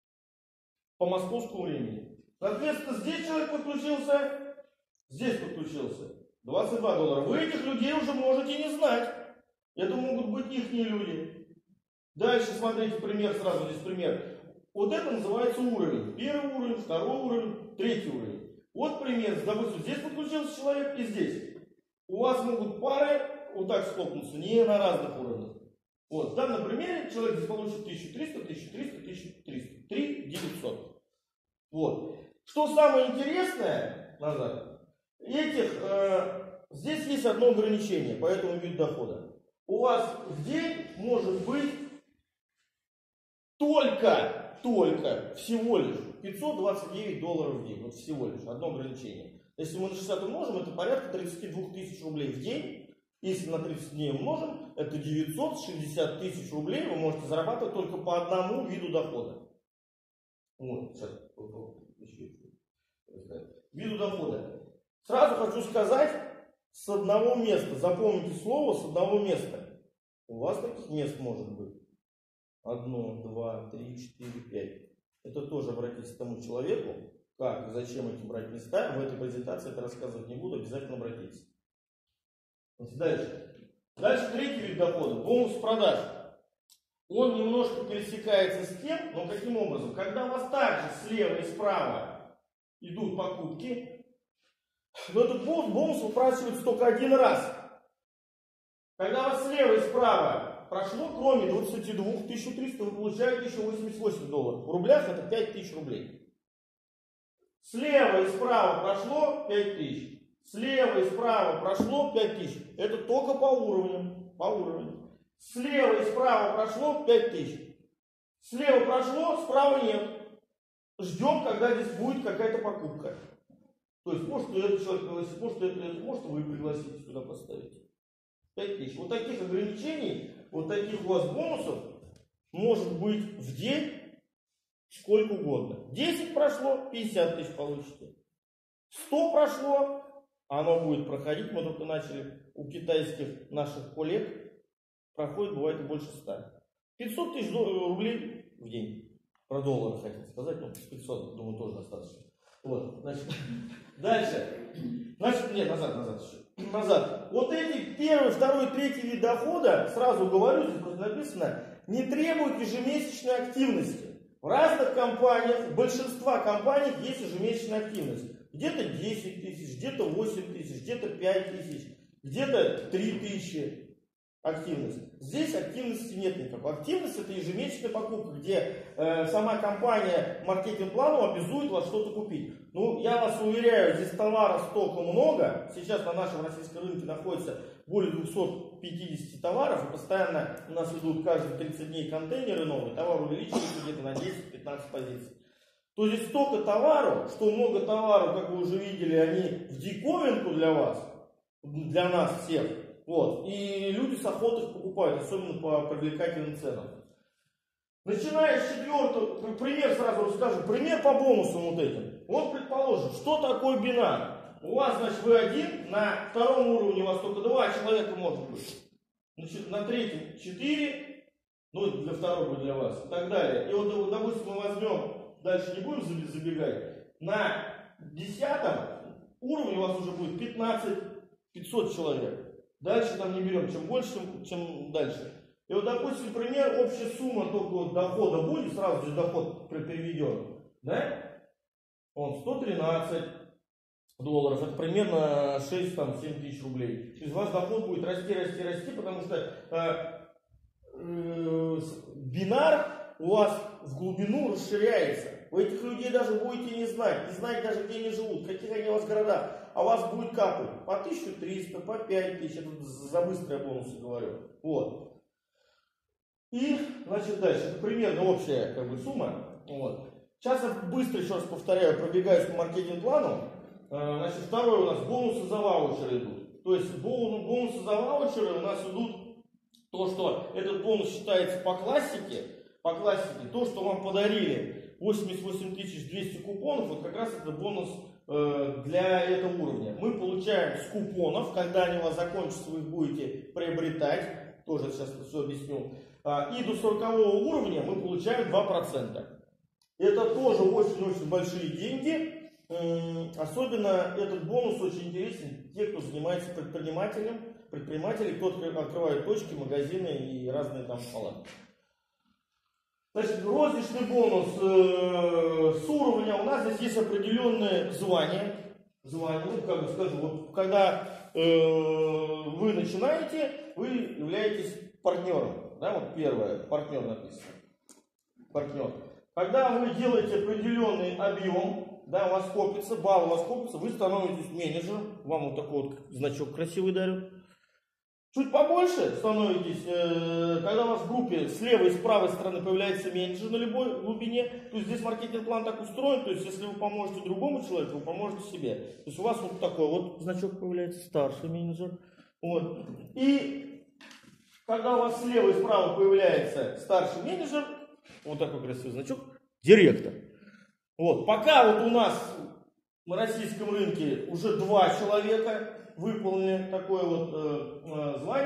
По московскому времени. Соответственно, здесь человек подключился, здесь подключился. $22. Вы этих людей уже можете не знать. Это могут быть их люди. Дальше смотрите пример, сразу здесь пример. Вот это называется уровень. Первый уровень, второй уровень, третий уровень. Вот пример, допустим, здесь подключился человек и здесь. У вас могут пары вот так схлопнуться, не на разных уровнях. Вот, в данном примере человек здесь получит 1300, 1300, 1300, 3900. Вот. Что самое интересное, назад, здесь есть одно ограничение по этому виду дохода. У вас в день может быть только всего лишь $529 в день. Вот всего лишь, одно ограничение. Если мы на 60 умножим, это порядка 32 тысяч рублей в день. Если на 30 дней умножим, это 960 тысяч рублей вы можете зарабатывать только по одному виду дохода. Вот, сейчас виду дохода. Сразу хочу сказать, с одного места, запомните слово, с одного места. У вас таких мест может быть 1, 2, 3, 4, 5. Это тоже обратитесь к тому человеку, как и зачем эти брать места. В этой презентации это рассказывать не буду, обязательно обратитесь. Дальше. Дальше третий вид дохода. Бонус продаж. Он немножко пересекается с тем, но каким образом? Когда у вас также слева и справа идут покупки, но этот бонус выплачивается только один раз. Когда у вас слева и справа прошло, кроме 22 300, вы получаете еще $88. В рублях это 5000 рублей. Слева и справа прошло 5000. Слева и справа прошло 5000. Это только по уровням. По уровням. Слева и справа прошло 5000. Слева прошло, справа нет. Ждем, когда здесь будет какая-то покупка. То есть, может, этот человек пригласит, может, может, вы пригласите сюда поставить. 5000. Вот таких ограничений, вот таких у вас бонусов может быть в день сколько угодно. 10 прошло, 50 тысяч получите. 100 прошло, оно будет проходить. Мы только начали у китайских наших коллег. Проходит, бывает и больше 100. 500 тысяч рублей в день. Про доллары хотел сказать, но 500, думаю, тоже достаточно. Вот, значит, дальше. Значит, нет, назад еще. Назад. Вот эти первый, второй, третий вид дохода, сразу говорю, здесь просто написано, не требуют ежемесячной активности. В разных компаниях, в большинстве компаний есть ежемесячная активность. Где-то 10 тысяч, где-то 8 тысяч, где-то 5 тысяч, где-то 3 тысячи. Активность. Здесь активности нет никакой. Активность — это ежемесячная покупка, где сама компания маркетинг-планом обязует вас что-то купить. Ну, я вас уверяю, здесь товаров столько много. Сейчас на нашем российском рынке находится более 250 товаров. И постоянно у нас идут каждые 30 дней контейнеры новые. Товар увеличивается где-то на 10-15 позиций. То есть столько товаров, что много товаров, как вы уже видели, они в диковинку для вас, для нас всех. Вот. И люди с охотой покупают, особенно по привлекательным ценам. Начиная с четвертого, пример сразу расскажу, пример по бонусам вот этим. Вот предположим, что такое бинар. У вас, значит, вы один, на втором уровне у вас только 2 человека может быть. Значит, на третьем 4, ну для второго, для вас и так далее. И вот, допустим, мы возьмем, дальше не будем забегать, на 10 уровне у вас уже будет 500 человек. Дальше там не берем, чем больше, чем дальше. И вот, допустим, пример, общая сумма только вот дохода будет, сразу здесь доход переведен, да? Он $113, это примерно 6-7 тысяч рублей. То есть ваш доход будет расти, потому что бинар у вас в глубину расширяется. Вы этих людей даже будете не знать даже, где они живут, каких они у вас города. А у вас будет капать по 1300, по 5000, это за быстрые бонусы говорю. Вот. И, значит, дальше, это примерно общая как бы сумма. Вот. Сейчас я быстро, еще раз повторяю, пробегаюсь по маркетинг-плану. Значит, второй у нас бонусы за ваучеры идут. То есть бонусы за ваучеры у нас идут, то, что этот бонус считается по классике, то, что вам подарили 88 200 купонов, вот как раз это бонус для этого уровня. Мы получаем с купонов, когда они у вас закончатся, вы их будете приобретать, тоже сейчас все объясню, и до 40 уровня мы получаем 2%. Это тоже очень-очень большие деньги, особенно этот бонус очень интересен те, кто занимается предприниматели, кто открывает точки, магазины и разные там палаты. Значит, розничный бонус с уровня, у нас здесь есть определенные звания. Ну, как бы скажу, вот, когда вы начинаете, вы являетесь партнером. Да, вот первое, партнер написано. Партнер. Когда вы делаете определенный объем, да, у вас копится, балл у вас копится, вы становитесь менеджером. Вам вот такой вот значок красивый дарят. Чуть побольше становитесь, когда у вас в группе с левой и с правой стороны появляется менеджер на любой глубине, то есть здесь маркетинг-план так устроен, то есть если вы поможете другому человеку, вы поможете себе. То есть у вас вот такой вот значок появляется, старший менеджер. Вот. И когда у вас слева и справа появляется старший менеджер, вот такой красивый значок, директор. Вот. Пока вот у нас на российском рынке уже 2 человека выполнили такое вот звание,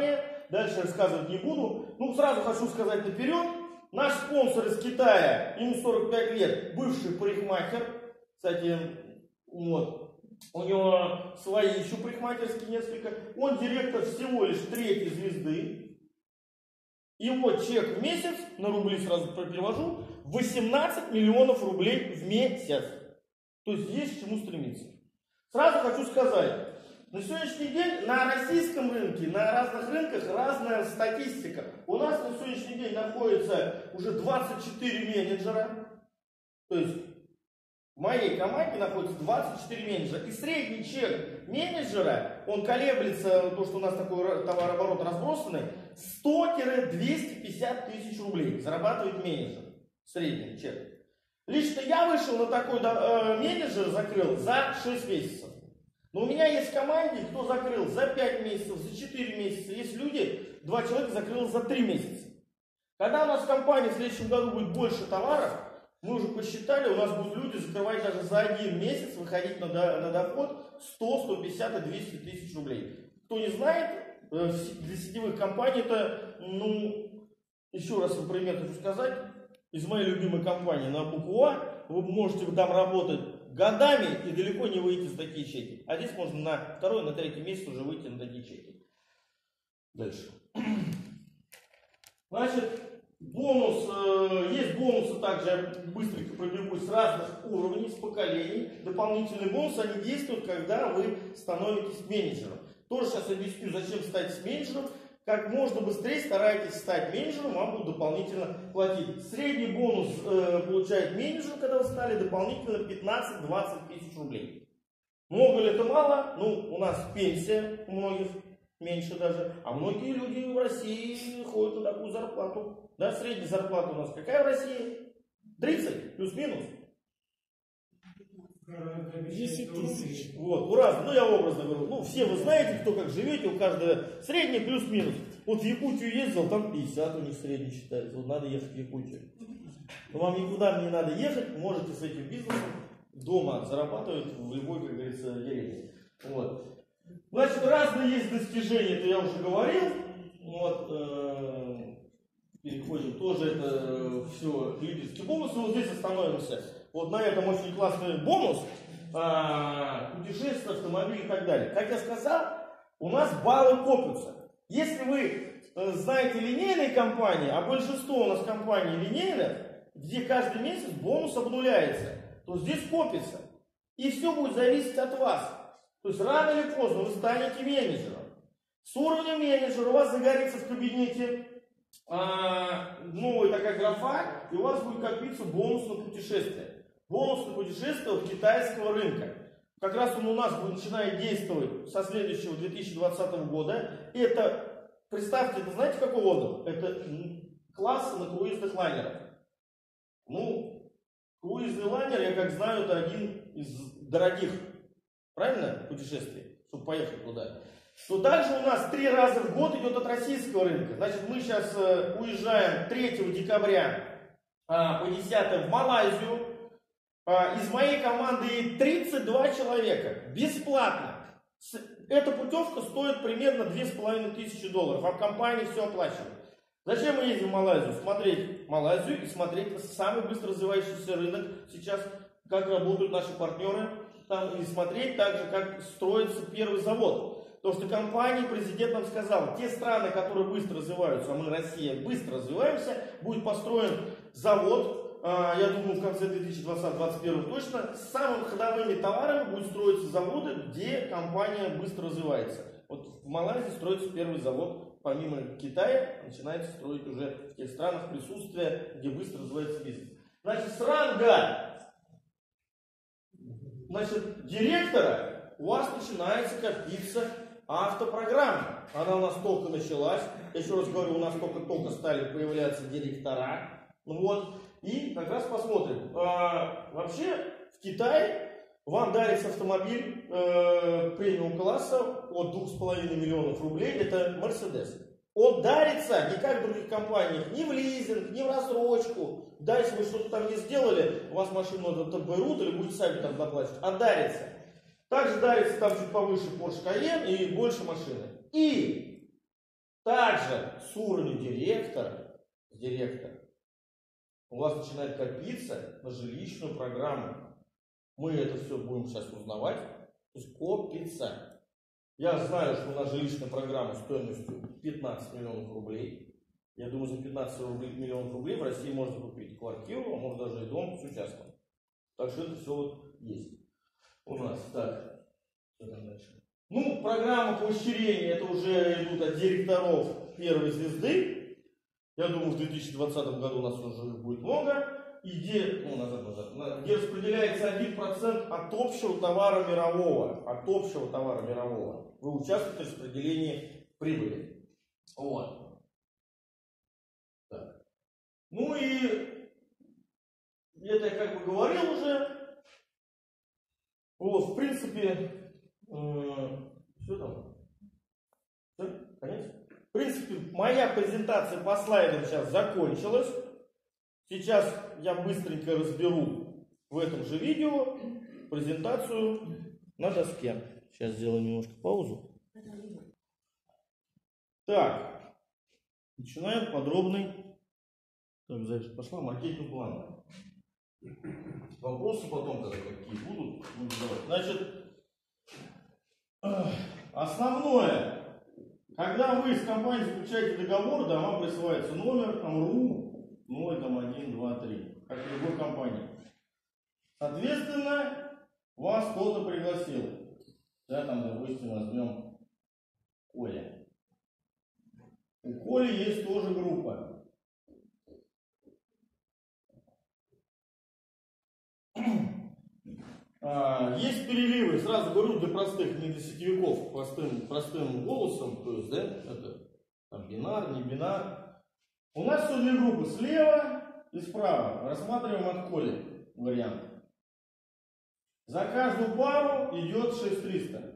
дальше рассказывать не буду. Ну, сразу хочу сказать наперед, наш спонсор из Китая, ему 45 лет, бывший парикмахер, кстати, вот, у него свои еще парикмахерские несколько, он директор всего лишь 3-й звезды, его чек в месяц, на рубли сразу перевожу, 18 миллионов рублей в месяц. То есть есть к чему стремиться. Сразу хочу сказать, на сегодняшний день на российском рынке, на разных рынках разная статистика. У нас на сегодняшний день находится уже 24 менеджера. То есть в моей команде находится 24 менеджера. И средний чек менеджера, он колеблется, то, что у нас такой товарооборот разбросанный, 100-250 тысяч рублей зарабатывает менеджер. Средний чек. Лично я вышел на такой менеджер, закрыл за 6 месяцев. Но у меня есть в команде, кто закрыл за 5 месяцев, за 4 месяца. Есть люди, 2 человека закрыло за 3 месяца. Когда у нас в компании в следующем году будет больше товаров, мы уже посчитали, у нас будут люди закрывать даже за 1 месяц, выходить на доход 100, 150 и 200 тысяч рублей. Кто не знает, для сетевых компаний это, ну, еще раз пример хочу сказать, из моей любимой компании на букву А, вы можете там работать годами и далеко не выйти за такие чеки. А здесь можно на 2-й, на 3-й месяц уже выйти на такие чеки. Дальше. Значит, бонус, есть бонусы также, я быстренько пробегусь, с разных уровней, с поколений. Дополнительные бонусы, они действуют, когда вы становитесь менеджером. Тоже сейчас объясню, зачем стать менеджером. Как можно быстрее старайтесь стать менеджером, вам будут дополнительно платить. Средний бонус получает менеджер, когда вы стали, дополнительно 15-20 тысяч рублей. Много ли это мало? Ну, у нас пенсия у многих меньше даже. А многие люди в России ходят на такую зарплату. Да, средняя зарплата у нас какая в России? 30 плюс-минус. 10 тысяч. Вот, разно. Ну, я образно говорю. Ну, все вы знаете, кто как живете, у каждого средний плюс-минус. Вот в Якутию ездил, там 50 у них средний считается. Вот надо ехать в Якутию. Но вам никуда не надо ехать, можете с этим бизнесом дома зарабатывать в любой, как говорится, деревне. Вот. Значит, разные есть достижения, это я уже говорил. Вот, переходим, тоже это все лидерские бонусы. Вот здесь остановимся. Вот на этом очень классный бонус. Путешествия, автомобили и так далее. Как я сказал, у нас баллы копятся. Если вы знаете линейные компании, а большинство у нас компаний линейных, где каждый месяц бонус обнуляется, то здесь копится. И все будет зависеть от вас. То есть рано или поздно вы станете менеджером. С уровнем менеджера у вас загорится в кабинете новая такая графа, и у вас будет копиться бонус на путешествие. Бонус на путешествие от китайского рынка. Как раз он у нас начинает действовать со следующего 2020 года. И это, представьте, это знаете какой отдых? Это классы на круизных лайнерах. Ну, круизный лайнер, я как знаю, это один из дорогих, правильно, путешествий, чтобы поехать туда. То также у нас 3 раза в год идет от российского рынка. Значит, мы сейчас уезжаем 3 декабря по 10 в Малайзию. Из моей команды 32 человека. Бесплатно. Эта путевка стоит примерно $2500, а в компании все оплачивает. Зачем мы ездим в Малайзию? Смотреть Малайзию и смотреть самый быстро развивающийся рынок сейчас, как работают наши партнеры там, и смотреть также, как строится первый завод. Потому что компания, президент нам сказал, те страны, которые быстро развиваются, а мы, Россия, быстро развиваемся, будет построен завод, я думаю, в конце 2020-2021 точно, с самыми ходовыми товарами будут строиться заводы, где компания быстро развивается. Вот в Малайзии строится первый завод, помимо Китая, начинается строить уже в тех странах присутствие, где быстро развивается бизнес. Значит, с ранга, директора у вас начинается копиться автопрограмма. Она у нас только началась. Я еще раз говорю, у нас только стали появляться директора. Вот. И как раз посмотрим. Вообще в Китае вам дарится автомобиль премиум класса от 2,5 миллионов рублей. Это Mercedes. Он дарится не как в других компаниях, ни в лизинг, ни в рассрочку. Да, если вы что-то там не сделали, у вас машину берут или будете сами там доплачивать. А дарится. Также дарится там чуть повыше Porsche Cayenne и больше машины. И Также с уровня директора у вас начинает копиться на жилищную программу. Мы это все будем сейчас узнавать. То есть копится. Я знаю, что у нас жилищная программа стоимостью 15 миллионов рублей. Я думаю, за 15 миллионов рублей в России можно купить квартиру, а может даже и дом с участком. Так что это все вот есть у нас. Так, что там дальше? Ну, программа поощрения, это уже идут от директоров первой звезды. Я думаю, в 2020 году у нас уже их будет много. И где, где распределяется 1% от общего товара мирового. От общего товара мирового. Вы участвуете в распределении прибыли. Вот. Так. Ну и это я как бы говорил уже. Вот, в принципе, все там. Все, конец. В принципе, моя презентация по слайдам сейчас закончилась. Сейчас я быстренько разберу в этом же видео презентацию на доске. Сейчас сделаю немножко паузу. Так, начинаем подробный. Так, дальше пошла маркетинг план. Вопросы потом, когда какие будут, будем задавать. Значит, основное, когда вы с компанией заключаете договор, да, вам присылается номер, там, РУ, 0, там, 1, 2, 3, как в любой компании. Соответственно, вас кто-то пригласил. Да, там, допустим, возьмем Коля. У Коли есть тоже группа. Есть переливы, сразу говорю, для простых, не для сетевиков, простым голосом, то есть, да, это там, бинар, не бинар. У нас все две группы, слева и справа. Рассматриваем от Коли вариант. За каждую пару идет 6300.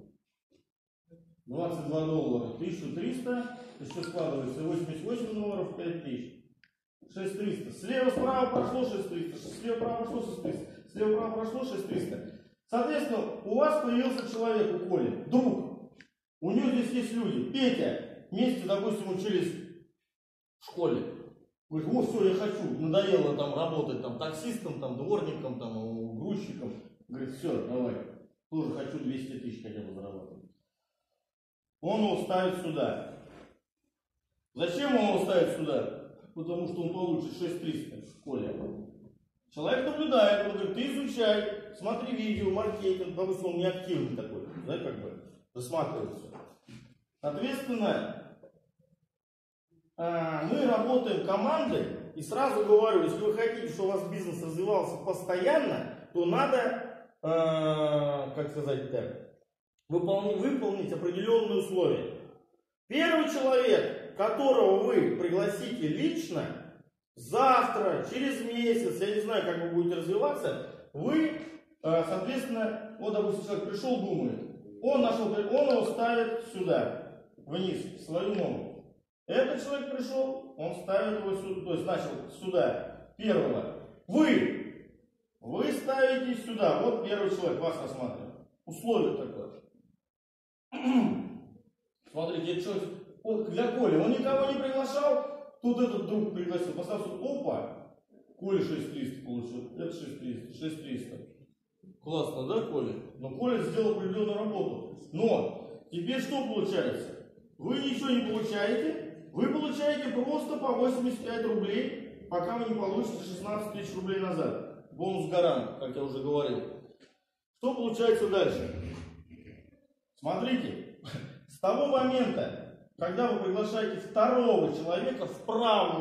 22 доллара, 1300, еще складывается 88 долларов, 5000. 6300. Слева, справа прошло 6300, слева, справа прошло 6300, слева, справа прошло 6300. Соответственно, у вас появился человек у Коли, друг. У него здесь есть люди. Петя, вместе, допустим, учились в школе. Говорит, вот все, я хочу. Надоело там работать там таксистом, там дворником, там грузчиком. Говорит, все, давай. Тоже хочу 200 тысяч хотя бы заработать. Он его ставит сюда. Зачем он его ставит сюда? Потому что он получит 6300 в школе. Человек наблюдает, он говорит, ты изучай, смотри видео, маркетинг, потому что он не активный такой, да, как бы, рассматривается. Соответственно, мы работаем командой, и сразу говорю, если вы хотите, чтобы у вас бизнес развивался постоянно, то надо, как сказать так, выполнить определенные условия. Первый человек, которого вы пригласите лично, завтра, через месяц, я не знаю, как вы будете развиваться, вы, соответственно, вот, допустим, человек пришел, думает, он его ставит сюда, вниз, в свою ногу. Этот человек пришел, он ставит его сюда, то есть начал сюда, первого. Вы ставите сюда, вот первый человек, вас рассматривает. Условие такое. Смотрите, это человек, вот для Коли, он никого не приглашал, тут этот друг пригласил, поставил, опа, Коля 6300 получил, это 6300. Классно, да, Коля? Но Коля сделал определенную работу. Но теперь что получается? Вы ничего не получаете, вы получаете просто по 85 рублей, пока вы не получите 16 тысяч рублей назад. Бонус гарант, как я уже говорил. Что получается дальше? Смотрите, с того момента, когда вы приглашаете второго человека в правую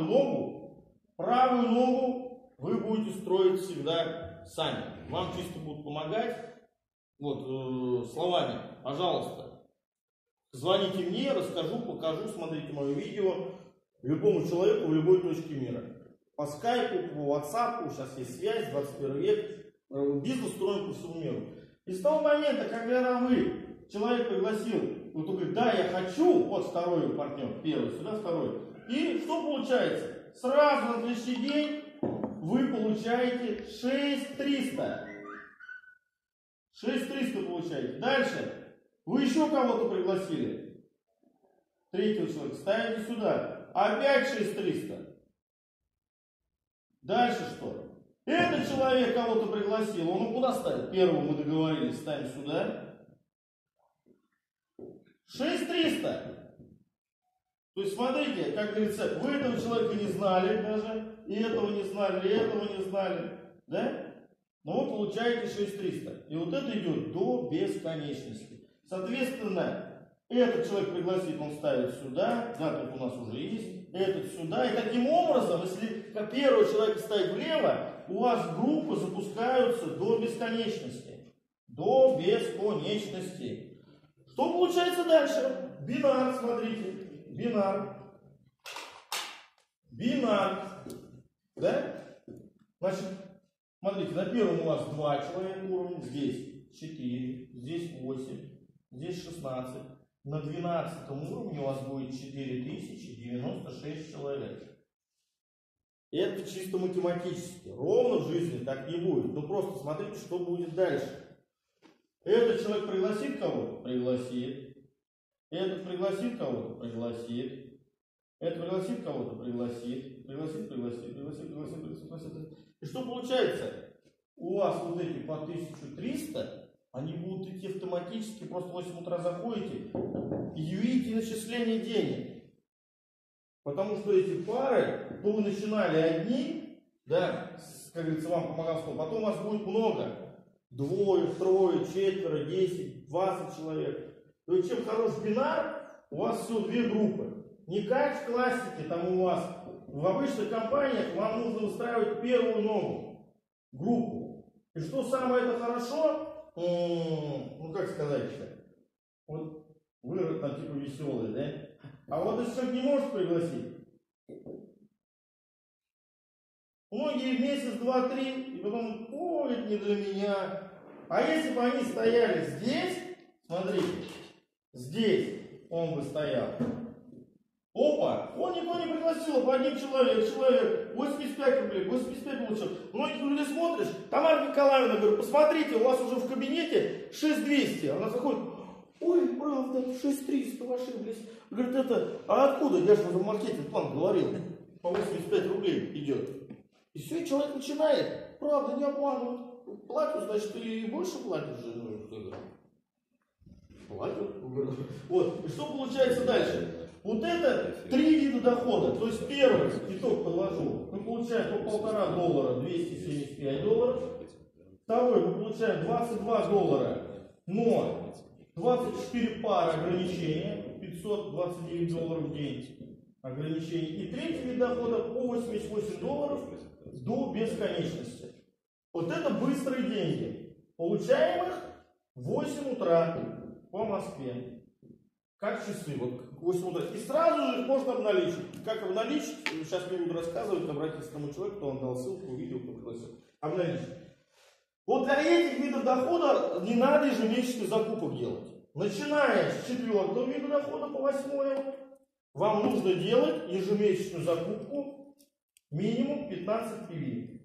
ногу вы будете строить всегда сами. Вам чисто будут помогать вот, словами. Пожалуйста, звоните мне, расскажу, покажу, смотрите мое видео любому человеку в любой точке мира. По скайпу, по ватсапу, сейчас есть связь, 21 век, бизнес строим по всему миру. И с того момента, когда человек пригласил, вот он говорит, да, я хочу, вот второй партнер, первый, сюда второй. И что получается? Сразу на следующий день вы получаете 6300. 6300 получаете. Дальше. Вы еще кого-то пригласили. третьего человека ставите сюда. Опять 6300. Дальше что? Этот человек кого-то пригласил, он куда ставит? Первого мы договорились, ставим сюда. 6300. То есть смотрите, как говорится, вы этого человека не знали даже, и этого не знали, и этого не знали, да? Но вы получаете 6300. И вот это идет до бесконечности. Соответственно, этот человек пригласит, он ставит сюда, да, тут у нас уже есть, этот сюда. И таким образом, если как первого человека ставить влево, у вас группы запускаются до бесконечности. До бесконечности. Что получается дальше? Бинар, смотрите. Бинар. Бинар. Да? Значит, смотрите, на первом у вас 2 человека уровня, здесь 4, здесь 8, здесь 16. На 12 уровне у вас будет 4096 человек. Это чисто математически. Ровно в жизни так не будет. Ну просто смотрите, что будет дальше. Этот человек пригласит кого-то? Пригласит. Этот пригласит кого-то? Пригласит. Это пригласит кого-то? Пригласит. Пригласит. И что получается? У вас вот эти по 1300, они будут идти автоматически, просто в 8 утра заходите и видите начисление денег. Потому что эти пары, то вы начинали одни, да, как говорится, вам помогал стол, потом у вас будет много. 2, 3, 4, 10, 20 человек. То есть чем хорош бинар, у вас всего 2 группы. Не как в классике, там у вас в обычных компаниях вам нужно выстраивать первую ногу, группу. И что самое это хорошо, ну как сказать-то, вот вы там типа веселые, да? А вот если человек не может пригласить, многие месяц, 2, 3, и потом, ой, это не для меня. А если бы они стояли здесь, смотрите, здесь он бы стоял. Опа, он никого не пригласил, по один человек, 85 рублей, 85 получил. Многих людей смотришь, Тамара Николаевна, говорю, посмотрите, у вас уже в кабинете 6200. Она заходит, ой, правда, 6300, вы ошиблись. Говорит, это, а откуда? Я же в маркетинг-план говорил, по 85 рублей идет. И все, и человек начинает, правда, не обманывают. Платят, значит, и больше платят же. Платят. Вот, и что получается дальше? Вот это 3 вида дохода. То есть первый, итог подложу, мы получаем по $1,5 275 долларов. Второй, мы получаем 22 доллара, но 24 пары ограничения, 529 долларов в день ограничений. И третий вид дохода по 88 долларов до бесконечности. Вот это быстрые деньги. Получаем их в 8 утра по Москве. Как часы, вот 8 утра. И сразу же их можно обналичить. Как обналичить, сейчас не буду рассказывать, обратиться к тому человеку, кто вам дал ссылку, видео, кто пригласил. Обналичить. Вот для этих видов дохода не надо ежемесячных закупок делать. Начиная с 4-го вида дохода по 8-е, вам нужно делать ежемесячную закупку минимум 15 PV.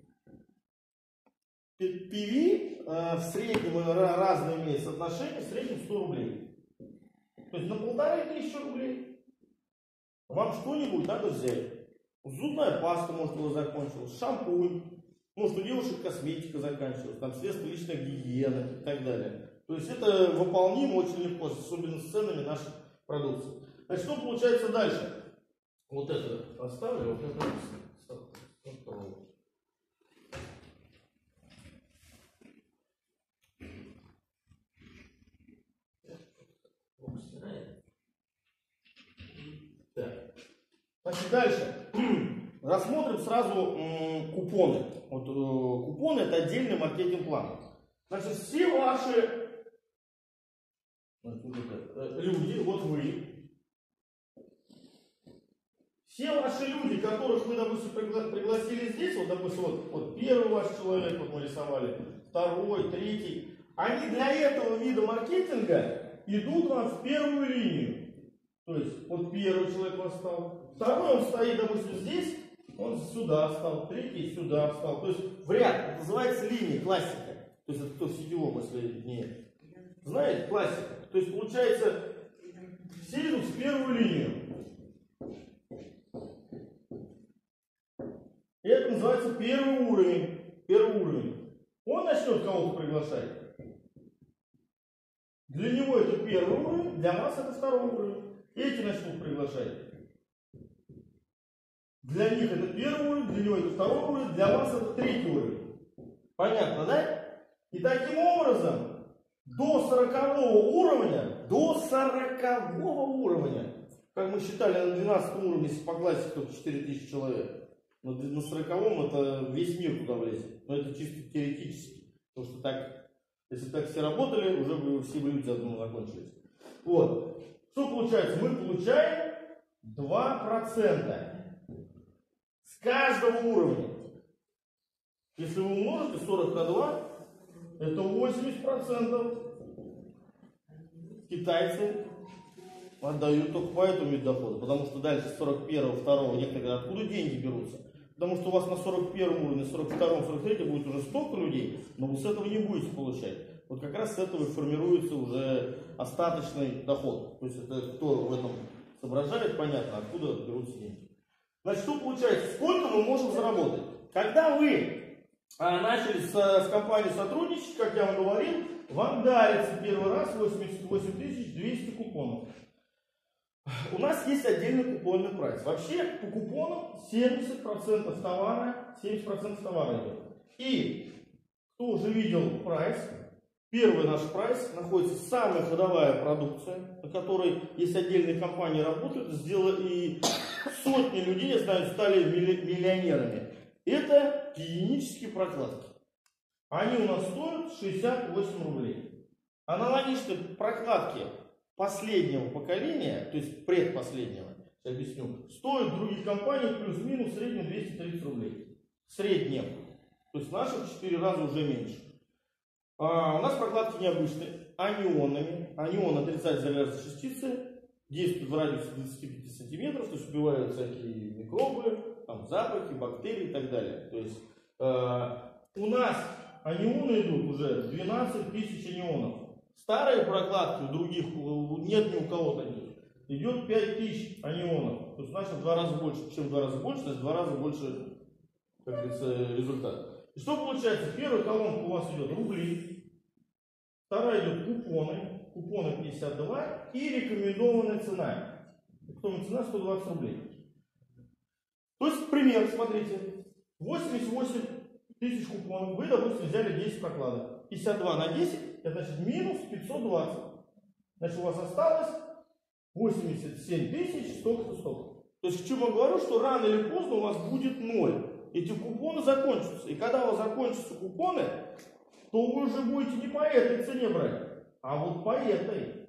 PV в среднем разные имеют соотношение, в среднем 100 рублей. То есть на 1500 рублей вам что-нибудь надо взять. Зубная паста, может, у вас закончилась, шампунь, может, у девушек косметика заканчивалась, там средства личной гигиены и так далее. То есть это выполнимо очень легко, особенно с ценами нашей продукции. Значит, что получается дальше? Вот это оставлю, вот это оставлю. Так. Значит, дальше рассмотрим сразу купоны. Вот, купоны — это отдельный маркетинг-план. Значит, все ваши люди, вот вы, все ваши люди, которых мы, допустим, пригласили здесь, вот, допустим, вот первый ваш человек, вот мы рисовали, второй, третий, они для этого вида маркетинга идут вам в первую линию. То есть, вот первый человек у вас стал, второй он стоит, допустим, здесь, он сюда встал, третий сюда встал. То есть, в ряд, это называется линия, классика. То есть, это кто в сетевом, если не знает, классика. То есть, получается, Все идут в первую линию. Это называется первый уровень. Первый уровень. Он начнет кого-то приглашать. Для него это первый уровень, для вас это второй уровень. Эти начнут приглашать. Для них это первый уровень, для него это второй уровень, для вас это третий уровень. Понятно, да? И таким образом до 40-го уровня, как мы считали на 12 уровне, если по классе только 4000 человек, но на 40-м это весь мир туда влезет. Но это чисто теоретически. Потому что так, если так все работали, уже бы все бы люди заодно закончились. Вот. Что получается? Мы получаем 2% с каждого уровня. Если вы умножите 40 на 2, это 80%. Китайцы отдают только по этому виду дохода, потому что дальше 41-го, 2-го, некоторые говорят, откуда деньги берутся? Потому что у вас на 41-м уровне, 42-м, 43-м будет уже столько людей, но вы с этого не будете получать. Вот как раз с этого формируется уже остаточный доход. То есть это кто в этом соображает, понятно, откуда берутся деньги. Значит, что получается? Сколько мы можем заработать? Когда вы начали с компанией сотрудничать, как я вам говорил, вам дарится первый раз 88 200 купонов. У нас есть отдельный купонный прайс. Вообще по купонам 70% товара, 70% товара идет. И кто уже видел прайс, первый наш прайс находится самая ходовая продукция, на которой есть отдельные компании работают, и сотни людей, я знаю, стали миллионерами. Это гигиенические прокладки. Они у нас стоят 68 рублей. Аналогичные прокладки последнего поколения, то есть предпоследнего, я объясню, стоят в других компаниях плюс-минус в среднем 230 рублей. В среднем. То есть наших в 4 раза уже меньше. У нас прокладки необычные, анионами. Анион отрицает заряженные частицы, действуют в радиусе 25 сантиметров, то есть убивают всякие микробы, там, запахи, бактерии и так далее. То есть у нас анионы идут уже 12 тысяч анионов. Старые прокладки у других нет ни у кого таких. Идет 5000 анионов. То есть наши в 2 раза больше. Чем в 2 раза больше, значит в 2 раза больше, как говорится, результат. И что получается? Первая колонка у вас идет рубли. Вторая идет купоны. Купоны 52 и рекомендованная цена. Рекомендованная цена 120 рублей. То есть, пример, смотрите. 88 тысяч купонов. Вы, допустим, взяли 10 прокладок. 52 на 10, это значит минус 520. Значит, у вас осталось 87 тысяч, столько-то, столько. То есть, к чему я говорю, что рано или поздно у вас будет 0. Эти купоны закончатся. И когда у вас закончатся купоны, то вы уже будете не по этой цене брать, а вот по этой.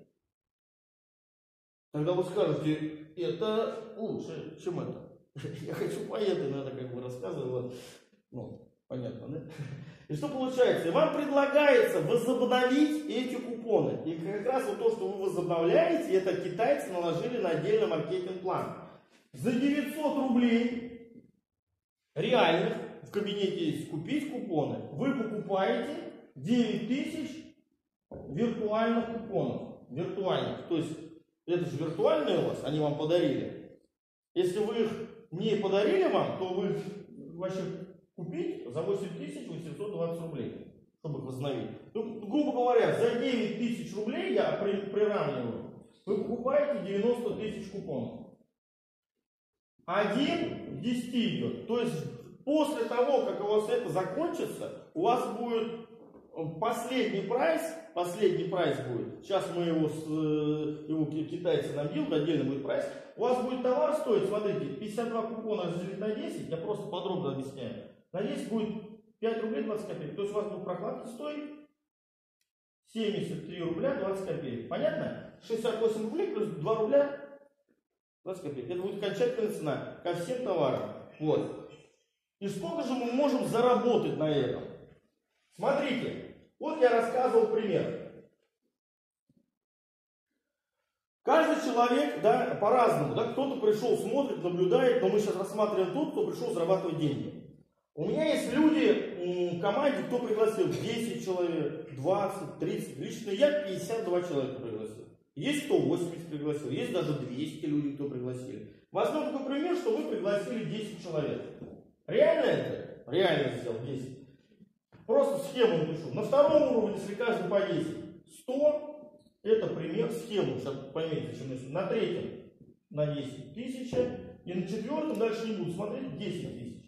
Тогда вы скажете, это лучше, чем это. Я хочу по этой, но это как бы рассказываю. Ну, понятно, да? И что получается? Вам предлагается возобновить эти купоны. И как раз вот то, что вы возобновляете, это китайцы наложили на отдельный маркетинг-план. За 900 рублей реальных в кабинете есть купить купоны. Вы покупаете 9000 виртуальных купонов. Виртуальных. То есть это же виртуальные у вас, они вам подарили. Если вы их не подарили вам, то вы вообще купить за 8820 рублей, чтобы их восстановить. Ну, грубо говоря, за 9000 рублей я приравниваю. Вы покупаете 90 тысяч купонов. 1 к 10 идет. То есть после того, как у вас это закончится, у вас будет последний прайс будет. Сейчас мы его китайцы нам делают, отдельно будет прайс. У вас будет товар стоить, смотрите, 52 купона разделить на 10, я просто подробно объясняю. На 10 будет 5 рублей 20 копеек. То есть у вас будут прокладки стоить 73 рубля 20 копеек. Понятно? 68 рублей плюс 2 рубля 20 копеек. Это будет окончательная цена ко всем товарам. Вот. И сколько же мы можем заработать на этом? Смотрите, вот я рассказывал пример. Каждый человек, да, по-разному, да, кто-то пришел, смотрит, наблюдает, но мы сейчас рассматриваем тот, кто пришел зарабатывать деньги. У меня есть люди в команде, кто пригласил 10 человек, 20, 30, лично я 52 человека пригласил. Есть 180 пригласил, есть даже 200 людей, кто пригласили. Возьмем такой пример, что вы пригласили 10 человек. Реально это? Реально сделал 10. Просто схему напишу. На втором уровне, если каждый по 10, 100, это пример схему. Сейчас поймите, зачем напишу. На третьем на 10 1000. И на четвертом дальше не буду смотреть 10 000.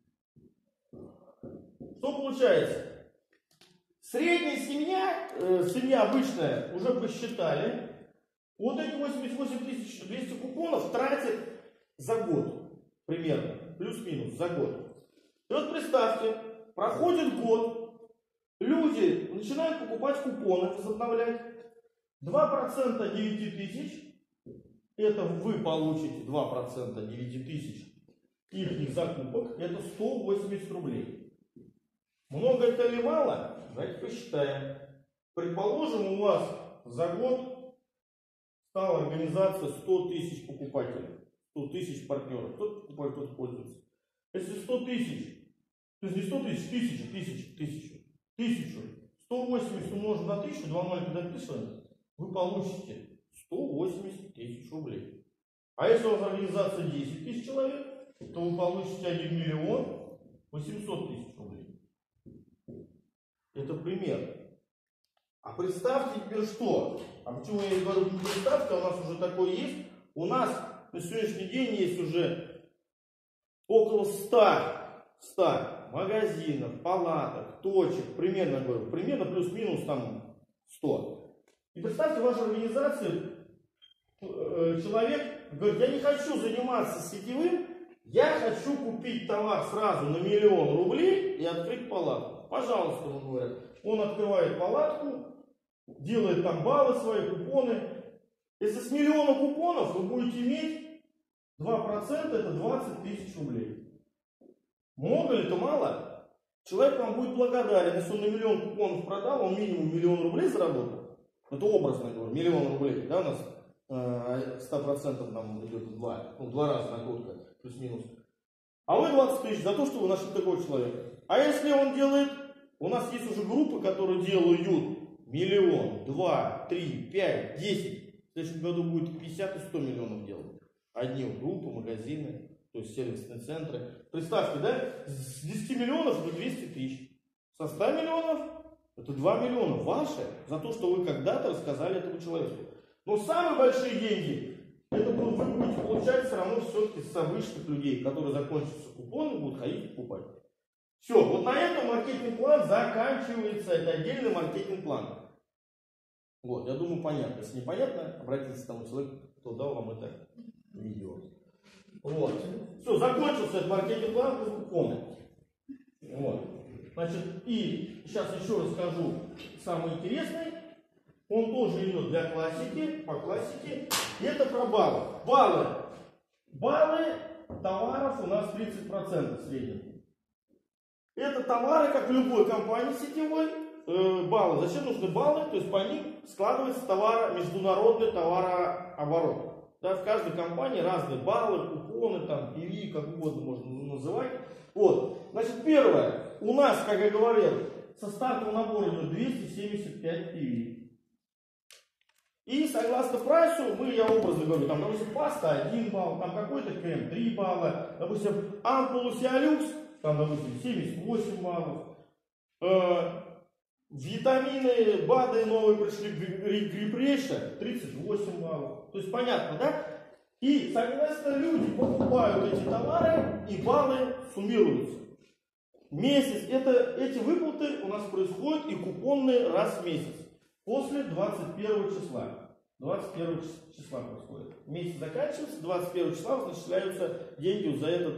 Что получается? Средняя семья обычная, уже посчитали, вот эти 88 200 купонов тратит за год, примерно, плюс-минус, за год. И вот представьте, проходит год, люди начинают покупать купоны, возобновлять, 2% 9000, это вы получите 2% 9000 их закупок, это 180 рублей. Много это или мало? Давайте посчитаем. Предположим, у вас за год стала организация 100 000 покупателей, 100 000 партнеров. Кто покупает, кто пользуется. Если 100 000, то есть не 100 000, 1000. 180 умножить на 1000, 2 0 когда написано, вы получите 180 000 рублей. А если у вас организация 10 000 человек, то вы получите 1 800 000 рублей. Это пример. А представьте теперь что? А почему я говорю не представьте, у нас уже такое есть. У нас на сегодняшний день есть уже около 100 магазинов, палаток, точек, примерно говорю, примерно плюс-минус там 100. И представьте, ваша организация, человек говорит, я не хочу заниматься сетевым, я хочу купить товар сразу на 1 000 000 рублей и открыть палатку. Пожалуйста, ему говорят. Он открывает палатку, делает там баллы свои, купоны. Если с 1 000 000 купонов вы будете иметь 2%, это 20 000 рублей. Много ли это мало? Человек вам будет благодарен, если он на 1 000 000 купонов продал, он минимум 1 000 000 рублей заработал. Это образно говорю, 1 000 000 рублей. Да, у нас 100% нам идет 2 раза накрутка, плюс-минус. А вы 20 000 за то, что вы нашли такого человека. А если он делает, у нас есть уже группы, которые делают 1 000 000, 2, 3, 5, 10. В следующем году будет 50 и 100 миллионов делать. Одни группы, магазины, то есть сервисные центры. Представьте, да, с 10 миллионов это 200 000. Со 100 миллионов это 2 миллиона ваши за то, что вы когда-то рассказали этому человеку. Но самые большие деньги, это вы будете получать все равно все-таки с обычных людей, которые закончатся купоны, будут ходить покупать. Все, вот на этом маркетинг-план заканчивается. Это отдельный маркетинг-план. Вот, я думаю, понятно. Если непонятно, обратитесь к тому человеку, кто дал вам это видео. Вот. Все, закончился этот маркетинг-план, вы купоны. Вот. Значит, и сейчас еще расскажу самый интересный. Он тоже идет для классики, по классике. И это про баллы. Баллы товаров у нас 30% в среднем. Это товары, как в любой компании сетевой, баллы. Зачем нужны баллы? То есть по ним складывается международный товарооборот. Да, в каждой компании разные баллы, купоны, там, PV, как угодно можно называть. Вот. Значит, первое. У нас, как я говорил, со стартового набора идет 275 PV. И согласно прайсу, я образно говорю, там, допустим, паста 1 балл, там какой-то крем 3 балла, допустим, ампулу Сиалюкс, там, допустим, 78 баллов. Витамины, БАДы новые пришли, Грипреша 38 баллов. То есть понятно, да? И, соответственно, люди покупают эти товары, и баллы суммируются. Месяц, эти выплаты у нас происходят и купонные раз в месяц. После 21 числа. 21 числа происходит. Месяц заканчивается, 21 числа начисляются деньги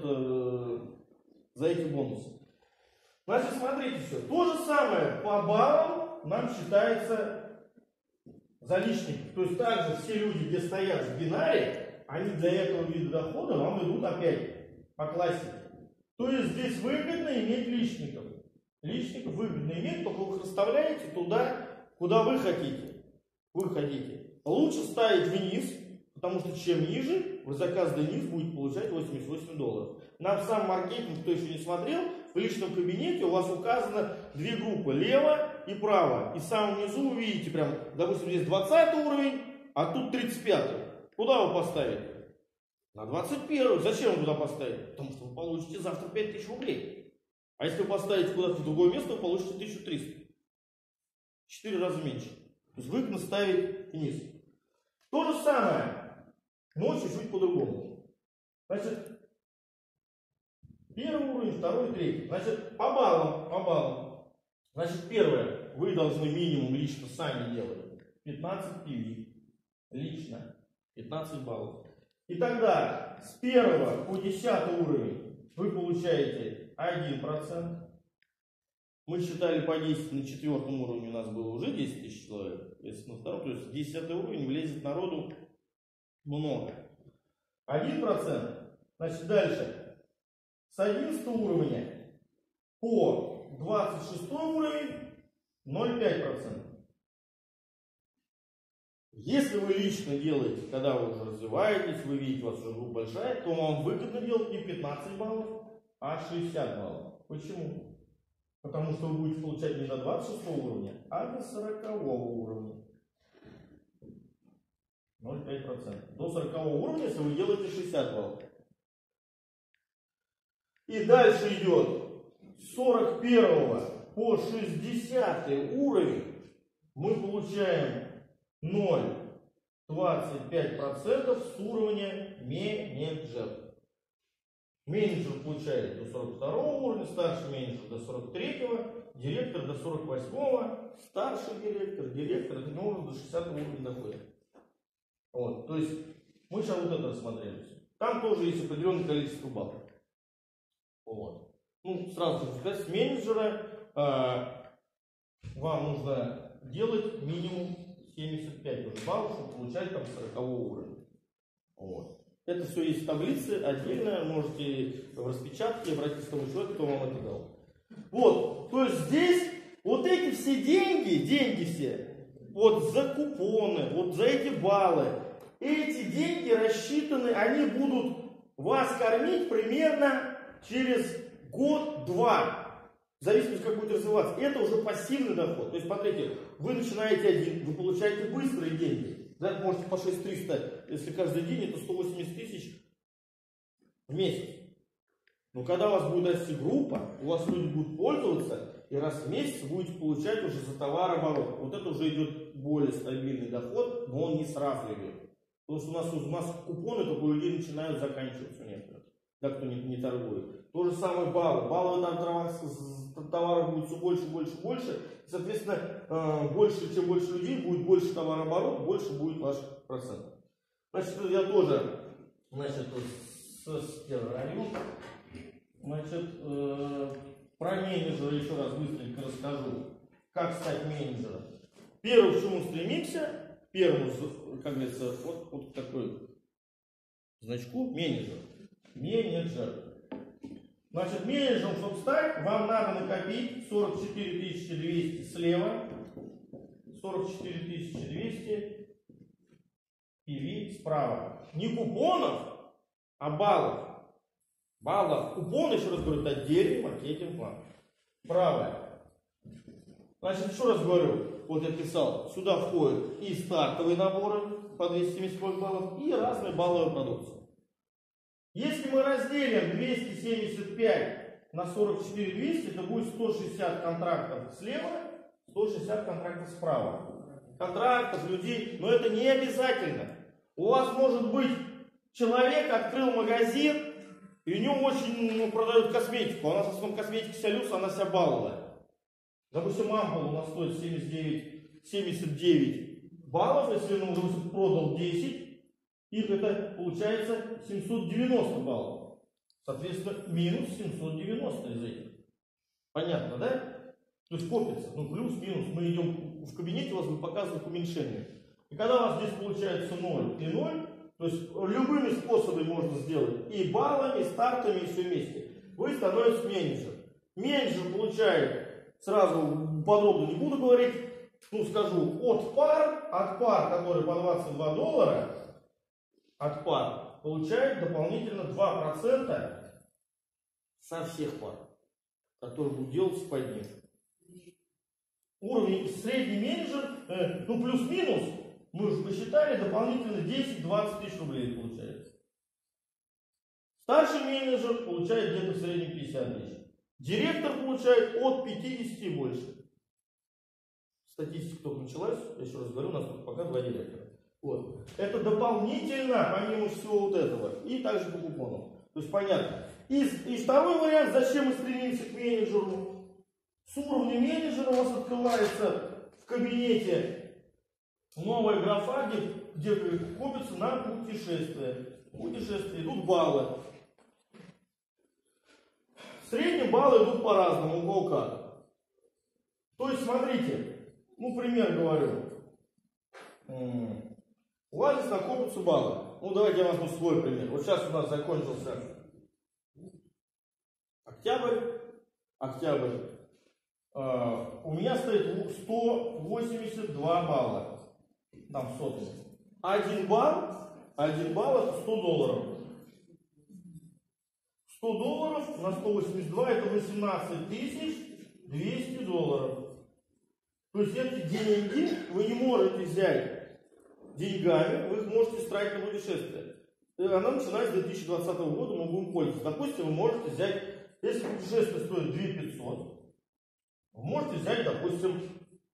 за эти бонусы. Значит, смотрите все. То же самое по баллам нам считается за лишников. То есть также все люди, где стоят в бинаре, они для этого вида дохода вам идут опять по классике. То есть здесь выгодно иметь лишников. Лишников выгодно иметь, только вы их расставляете туда, куда вы хотите. Лучше ставить вниз, потому что чем ниже, вы за каждый низ будете получать $88. На сам маркетинг, кто еще не смотрел, в личном кабинете у вас указано две группы, лево и право. И в самом низу вы видите, прям, допустим, здесь 20 уровень, а тут 35-й. Куда вы поставите? На 21-й. Зачем вы туда поставите? Потому что вы получите завтра 5000 рублей. А если вы поставите куда-то в другое место, вы получите 1300. 4 раза меньше. То есть выгодно ставить вниз. То же самое, но чуть-чуть по-другому. Значит, первый уровень, второй, третий. Значит, по баллам. Значит, первое, вы должны минимум лично сами делать 15 PV. Лично 15 баллов. И тогда с 1 по 10 уровень вы получаете 1%. Мы считали по 10, на 4 уровне у нас было уже 10 тысяч человек. Если на втором, то есть 10 уровень влезет народу много. 1%. Значит, дальше. С 11 уровня по 26 уровень 0,5%. Если вы лично делаете, когда вы уже развиваетесь, вы видите, у вас уже группа большая, то вам выгодно делать не 15 баллов, а 60 баллов. Почему? Потому что вы будете получать не до 26 уровня, а до 40 уровня. 0,5%. До 40 уровня, если вы делаете 60 баллов. И дальше идет с 41 по 60 уровень мы получаем 0,25% с уровня менеджер. Менеджер получает до 42 уровня, старший менеджер до 43, директор до 48, старший директор это уже до 60 уровня доходит. Вот, то есть мы сейчас вот это рассмотрели. Там тоже есть определенное количество баллов. Вот. Ну, сразу хочу сказать, с менеджера вам нужно делать минимум 75 уже баллов, чтобы получать там 40 уровня. Вот. Это все есть в таблице, отдельно можете в распечатке обратиться к тому человеку, кто вам это дал. Вот, то есть здесь вот эти все деньги все, вот за купоны, вот за эти баллы, эти деньги рассчитаны, они будут вас кормить примерно через год-два. В зависимости, как будет развиваться. Это уже пассивный доход. То есть, смотрите, вы начинаете один, вы получаете быстрые деньги. Да, можете по 6300, если каждый день, это 180 тысяч в месяц. Но когда у вас будет расти группа, у вас люди будут пользоваться, и раз в месяц будете получать уже за товарооборот. Вот это уже идет более стабильный доход, но он не сразу идет. Потому что у нас купоны только у людей начинают заканчиваться некоторые. Да, кто не торгует. То же самое баллы. Баллы товаров будет все больше. Соответственно, чем больше людей, будет больше товарооборот, больше будет ваш процент. Значит, я тоже стираю. Значит, про менеджера еще раз быстренько расскажу. Как стать менеджером. Первое, к чему стремимся, как говорится, вот такой значку менеджер. Значит, менеджером, чтобы стать, вам надо накопить 44 200 слева, 44 200 PV справа. Не купонов, а баллов. Купоны, еще раз говорю, это отдельный маркетинг план. Правое. Значит, еще раз говорю, вот я писал, сюда входят и стартовые наборы по 275 баллов, и разные балловые продукции. Если мы разделим 275 на 44 200, это будет 160 контрактов слева, 160 контрактов справа. Контрактов, людей, но это не обязательно. У вас может быть человек открыл магазин, и у него очень продают косметику. У нас в основном косметика Солюс, она вся балловая. Допустим, ампула у нас стоит 79 баллов, если он уже продал 10. Их это получается 790 баллов. Соответственно, минус 790 из этих. Понятно, да? То есть копится. Ну, плюс-минус. Мы идем в кабинете, у вас будет показывать уменьшение. И когда у вас здесь получается 0 и 0, то есть любыми способами можно сделать. И баллами, и стартами, и все вместе. Вы становитесь менеджером. Менеджер получает, сразу подробно не буду говорить, ну скажу, от пар, который по $22, от пар получает дополнительно 2% со всех пар, которые будут делаться под ним. Уровень средний менеджер, ну плюс-минус, мы уже посчитали, дополнительно 10-20 тысяч рублей получается. Старший менеджер получает где-то в среднем 50 тысяч. Директор получает от 50 и больше. Статистика только началась, я еще раз говорю, у нас тут пока 2 директора. Вот. Это дополнительно, помимо всего вот этого, и также по купону. То есть понятно. И второй вариант, зачем мы стремимся к менеджеру. С уровня менеджера у вас открывается в кабинете новая графа, где копится на путешествие. Путешествие идут баллы. В среднем баллы идут по-разному, у кого как. То есть смотрите, ну пример говорю. У вас здесь накопятся баллы. Ну давайте я возьму свой пример. Вот сейчас у нас закончился октябрь. У меня стоит 182 балла. Там сотни. 1 балл это 100 долларов. 100 долларов на 182 это 18 200 долларов. То есть эти деньги вы не можете взять деньгами, вы их можете тратить на путешествие. Она начинается с 2020 года, мы будем пользоваться. Допустим, вы можете взять, если путешествие стоит 2500, вы можете взять, допустим,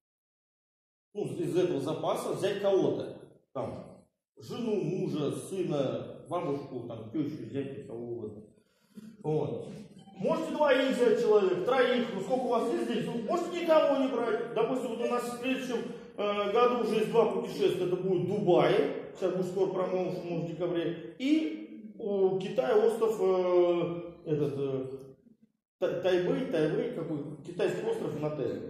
из этого запаса взять кого-то. Там, жену, мужа, сына, бабушку, там, тещу взять, кого угодно. Вот. Можете 2 взять человек, 3, ну сколько у вас есть здесь, можете никого не брать. Допустим, вот у нас в следующем году уже есть 2 путешествия, это будет Дубай, сейчас будет скоро промоушен, может в декабре, и у Китая остров, Тайвэй, какой, китайский остров на Т.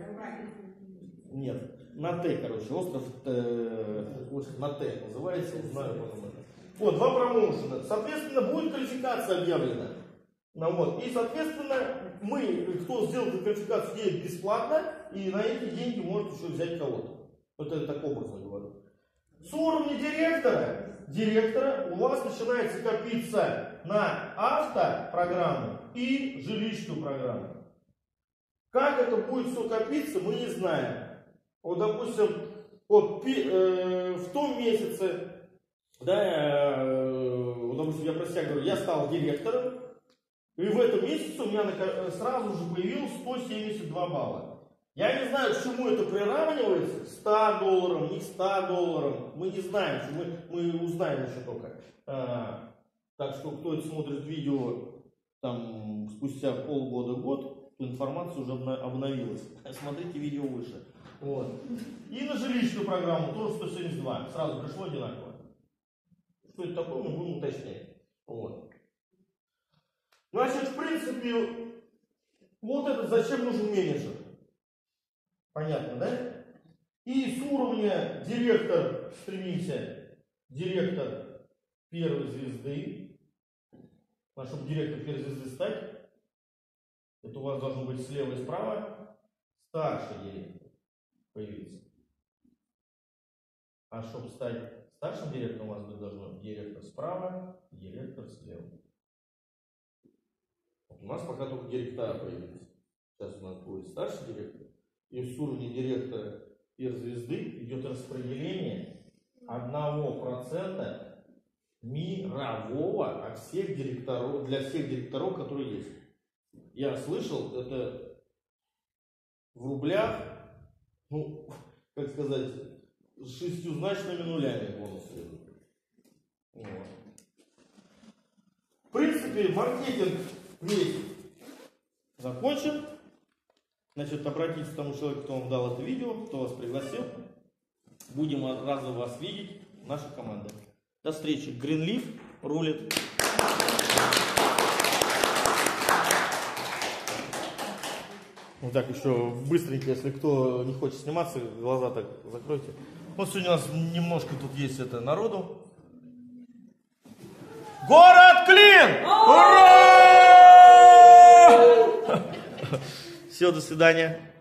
Нет, на Т, короче, остров на Т называется, знаю потом это. Вот, 2 промоушена, соответственно, будет квалификация объявлена. Ну, вот. И, соответственно, кто сделал эту квалификацию, делает бесплатно, и на эти деньги может еще взять кого-то. Вот это так образно говорю. С уровня директора у вас начинает копиться на автопрограмму и жилищную программу. Как это будет все копиться, мы не знаем. Вот, допустим, вот, в том месяце, да, вот, допустим, я про себя говорю, я стал директором, и в этом месяце у меня сразу же появилось 172 балла. Я не знаю, к чему это приравнивается, 100 долларам, не 100 долларам, мы не знаем, мы узнаем еще только. Так что, кто это смотрит видео там, спустя полгода-год, то информация уже обновилась. Смотрите видео выше. Вот. И на жилищную программу тоже 172, сразу пришло одинаково. Что это такое, мы будем уточнять. Вот. Значит, в принципе, вот это зачем нужен менеджер. Понятно, да? И с уровня директор, стремимся, директор 1 звезды. А чтобы директор 1 звезды стать, это у вас должно быть слева и справа старший директор появиться. А чтобы стать старшим директором, у вас быть должно директор справа, директор слева. Вот у нас пока только директора появились. Сейчас у нас будет старший директор. И с уровня директора 1 звезды идет распределение 1% мирового от всех директоров, для всех директоров, которые есть. Я слышал, это в рублях, ну, как сказать, с 6-значными нулями бонусы. Вот. В принципе, маркетинг весь закончен. Значит, обратитесь к тому человеку, кто вам дал это видео, кто вас пригласил. Будем рады вас видеть, наша команда. До встречи. Greenleaf рулит. Вот так еще быстренько, если кто не хочет сниматься, глаза так закройте. Вот сегодня у нас немножко тут есть это народу. Город Клин! Ура! Все, до свидания.